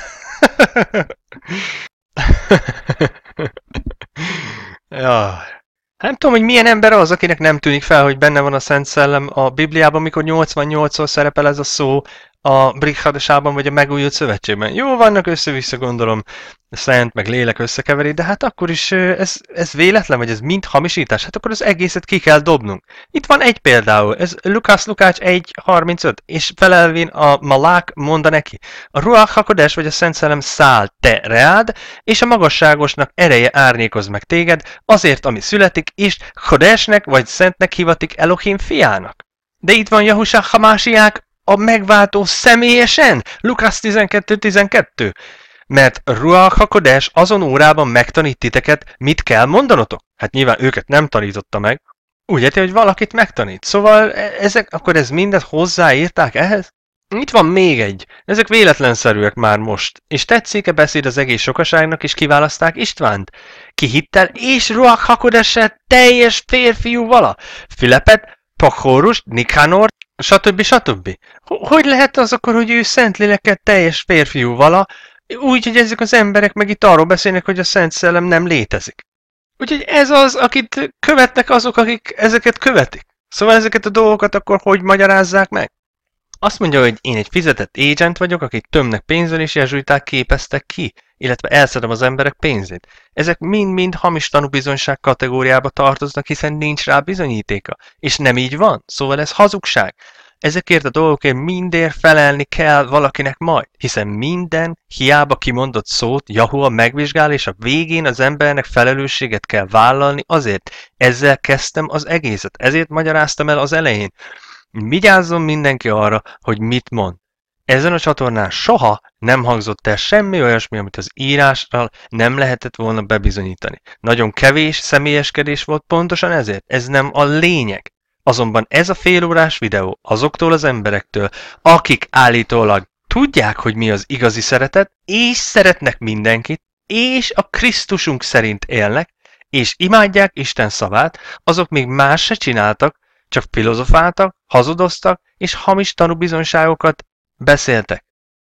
S1: Ja. Nem tudom, hogy milyen ember az, akinek nem tűnik fel, hogy benne van a Szent Szellem a Bibliában, mikor nyolcvannyolcszor szerepel ez a szó a Brit Hadesában vagy a Megújult Szövetségben. Jó, vannak össze-vissza, gondolom, szent meg lélek összekeveri, de hát akkor is ez, ez véletlen, vagy ez mind hamisítás, hát akkor az egészet ki kell dobnunk. Itt van egy például, ez Lukács Lukács egy harmincöt, és felelvén a Malák mondta neki, a Ruach HaKodesh vagy a Szent Szellem száll te reád, és a magasságosnak ereje árnyékoz meg téged, azért, ami születik, és Kodesnek vagy Szentnek hivatik Elohim fiának. De itt van Jahusá Hamásiák, a megváltó személyesen, Lukács tizenkettő tizenkettő. Mert Ruach HaKodesh azon órában megtanít titeket, mit kell mondanotok. Hát nyilván őket nem tanította meg. Úgy érti, hogy valakit megtanít. Szóval ezek, akkor ez mindet hozzáírták ehhez? Itt van még egy. Ezek véletlenszerűek már most. És tetszik-e beszéd az egész sokaságnak, és kiválaszták Istvánt? Ki hittel és Ruach HaKodessel teljes férfiú vala? Filepet, Pakhórust, Nikanort, stb. stb. Hogy lehet az akkor, hogy ő szent lélekkel teljes férfiú vala, úgy, hogy ezek az emberek meg itt arról beszélnek, hogy a Szent Szellem nem létezik. Úgyhogy ez az, akit követnek azok, akik ezeket követik. Szóval ezeket a dolgokat akkor hogy magyarázzák meg? Azt mondja, hogy én egy fizetett agent vagyok, akit tömnek pénzzel és jezsuiták képeztek ki, illetve elszedem az emberek pénzét. Ezek mind-mind hamis tanúbizonyság kategóriába tartoznak, hiszen nincs rá bizonyítéka. És nem így van, szóval ez hazugság. Ezekért a dolgokért mindért felelni kell valakinek majd, hiszen minden hiába kimondott szót Jahua megvizsgál, és a végén az embernek felelősséget kell vállalni azért. Ezzel kezdtem az egészet, ezért magyaráztam el az elején. Vigyázzon mindenki arra, hogy mit mond. Ezen a csatornán soha nem hangzott el semmi olyasmi, amit az írással nem lehetett volna bebizonyítani. Nagyon kevés személyeskedés volt pontosan ezért. Ez nem a lényeg. Azonban ez a félórás videó azoktól az emberektől, akik állítólag tudják, hogy mi az igazi szeretet, és szeretnek mindenkit, és a Krisztusunk szerint élnek, és imádják Isten szavát, azok még más se csináltak, csak filozofáltak, hazudoztak, és hamis tanúbizonyságokat beszéltek.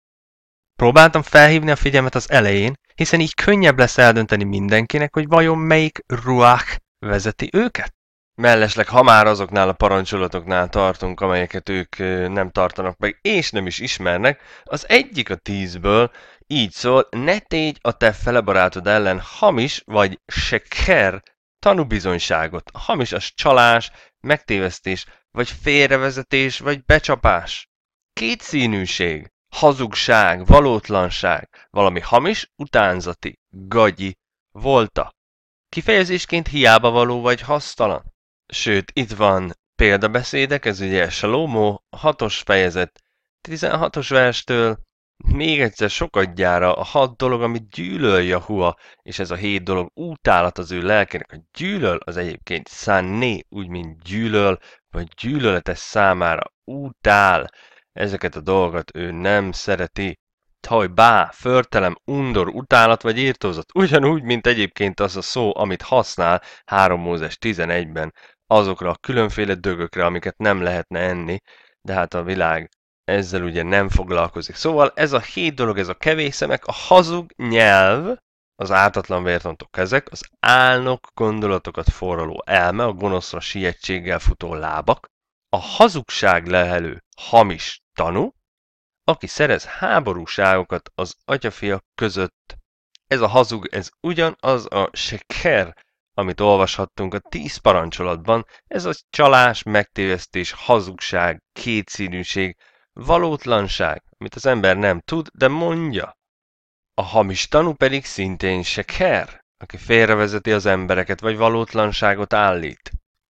S1: Próbáltam felhívni a figyelmet az elején, hiszen így könnyebb lesz eldönteni mindenkinek, hogy vajon melyik ruach vezeti őket. Mellesleg, ha már azoknál a parancsolatoknál tartunk, amelyeket ők nem tartanak meg, és nem is ismernek, az egyik a tízből így szól, ne tégy a te felebarátod ellen hamis vagy seker tanúbizonyságot. A hamis az csalás, megtévesztés, vagy félrevezetés, vagy becsapás. Kétszínűség, hazugság, valótlanság, valami hamis, utánzati, gagyi, volta. Kifejezésként hiába való vagy hasztalan. Sőt, itt van példabeszédek, ez ugye Salomó, hatos fejezet, tizenhatos verstől, még egyszer sokadjára a hat dolog, amit gyűlöl Jahua, és ez a hét dolog utálat az ő lelkének. A gyűlöl az egyébként szánné, úgy mint gyűlöl, vagy gyűlöletes számára utál. Ezeket a dolgokat ő nem szereti. Tajbá, förtelem, undor, utálat vagy írtózat. Ugyanúgy, mint egyébként az a szó, amit használ három Mózes tizenegyben, azokra a különféle dögökre, amiket nem lehetne enni, de hát a világ ezzel ugye nem foglalkozik. Szóval ez a hét dolog, ez a kevés szemek, a hazug nyelv, az ártatlan vértontó kezek, az álnok gondolatokat forraló elme, a gonoszra sietséggel futó lábak, A hazugság lehelő hamis tanú, aki szerez háborúságokat az atyafiak között. Ez a hazug, ez ugyanaz a seker, amit olvashattunk a tíz parancsolatban, ez a csalás, megtévesztés, hazugság, kétszínűség, valótlanság, amit az ember nem tud, de mondja. A hamis tanú pedig szintén seker, aki félrevezeti az embereket, vagy valótlanságot állít.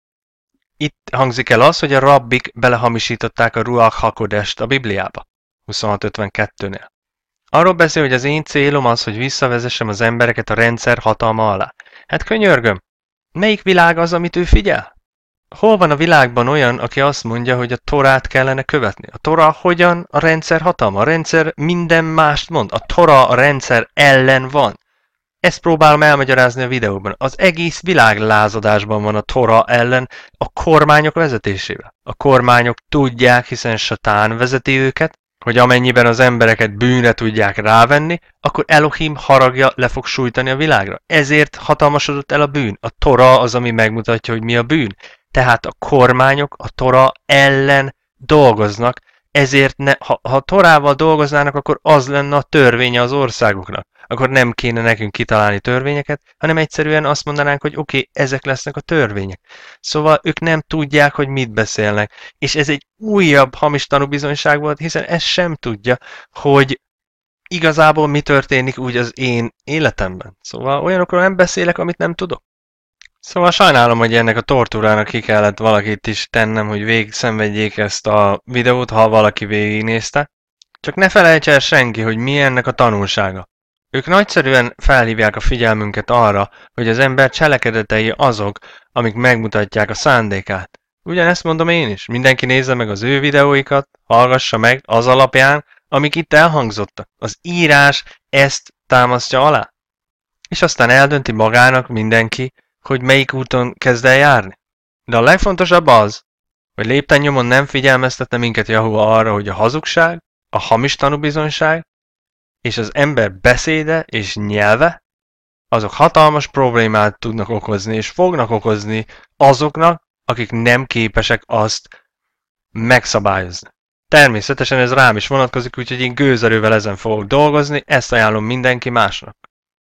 S1: Itt hangzik el az, hogy a rabbik belehamisították a Ruach HaKodest a Bibliába, huszonhat ötvenkettőnél. Arról beszél, hogy az én célom az, hogy visszavezessem az embereket a rendszer hatalma alá. Hát könyörgöm, melyik világ az, amit ő figyel? Hol van a világban olyan, aki azt mondja, hogy a Torát kellene követni? A Tora hogyan a rendszer hatalma? A rendszer minden mást mond. A Tora a rendszer ellen van. Ezt próbálom elmagyarázni a videóban. Az egész világ lázadásban van a Tora ellen a kormányok vezetésével. A kormányok tudják, hiszen Satán vezeti őket, hogy amennyiben az embereket bűnre tudják rávenni, akkor Elohim haragja le fog sújtani a világra. Ezért hatalmasodott el a bűn. A Tora az, ami megmutatja, hogy mi a bűn. Tehát a kormányok a Tora ellen dolgoznak, ezért ne, ha, ha a Torával dolgoznának, akkor az lenne a törvénye az országoknak. Akkor nem kéne nekünk kitalálni törvényeket, hanem egyszerűen azt mondanánk, hogy oké, okay, ezek lesznek a törvények. Szóval ők nem tudják, hogy mit beszélnek. És ez egy újabb hamis tanúbizonyság volt, hiszen ez sem tudja, hogy igazából mi történik úgy az én életemben. Szóval olyanokról nem beszélek, amit nem tudok. Szóval sajnálom, hogy ennek a tortúrának ki kellett valakit is tennem, hogy végig szenvedjék ezt a videót, ha valaki végignézte. Csak ne felejts el senki, hogy mi ennek a tanulsága. Ők nagyszerűen felhívják a figyelmünket arra, hogy az ember cselekedetei azok, amik megmutatják a szándékát. Ugyanezt mondom én is, mindenki nézze meg az ő videóikat, hallgassa meg az alapján, amik itt elhangzottak. Az írás ezt támasztja alá. És aztán eldönti magának mindenki, hogy melyik úton kezd el járni. De a legfontosabb az, hogy lépten nyomon nem figyelmeztetne minket Jahua arra, hogy a hazugság, a hamis tanúbizonyság és az ember beszéde és nyelve, azok hatalmas problémát tudnak okozni, és fognak okozni azoknak, akik nem képesek azt megszabályozni. Természetesen ez rám is vonatkozik, úgyhogy én gőzerővel ezen fogok dolgozni, ezt ajánlom mindenki másnak.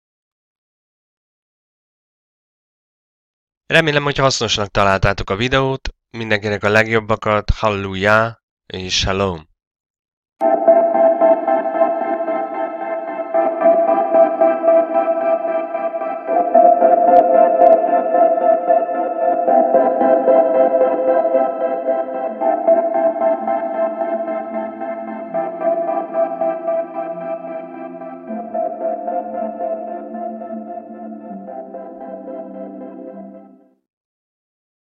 S1: Remélem, hogy hasznosnak találtátok a videót, mindenkinek a legjobbakat, halleluja és shalom!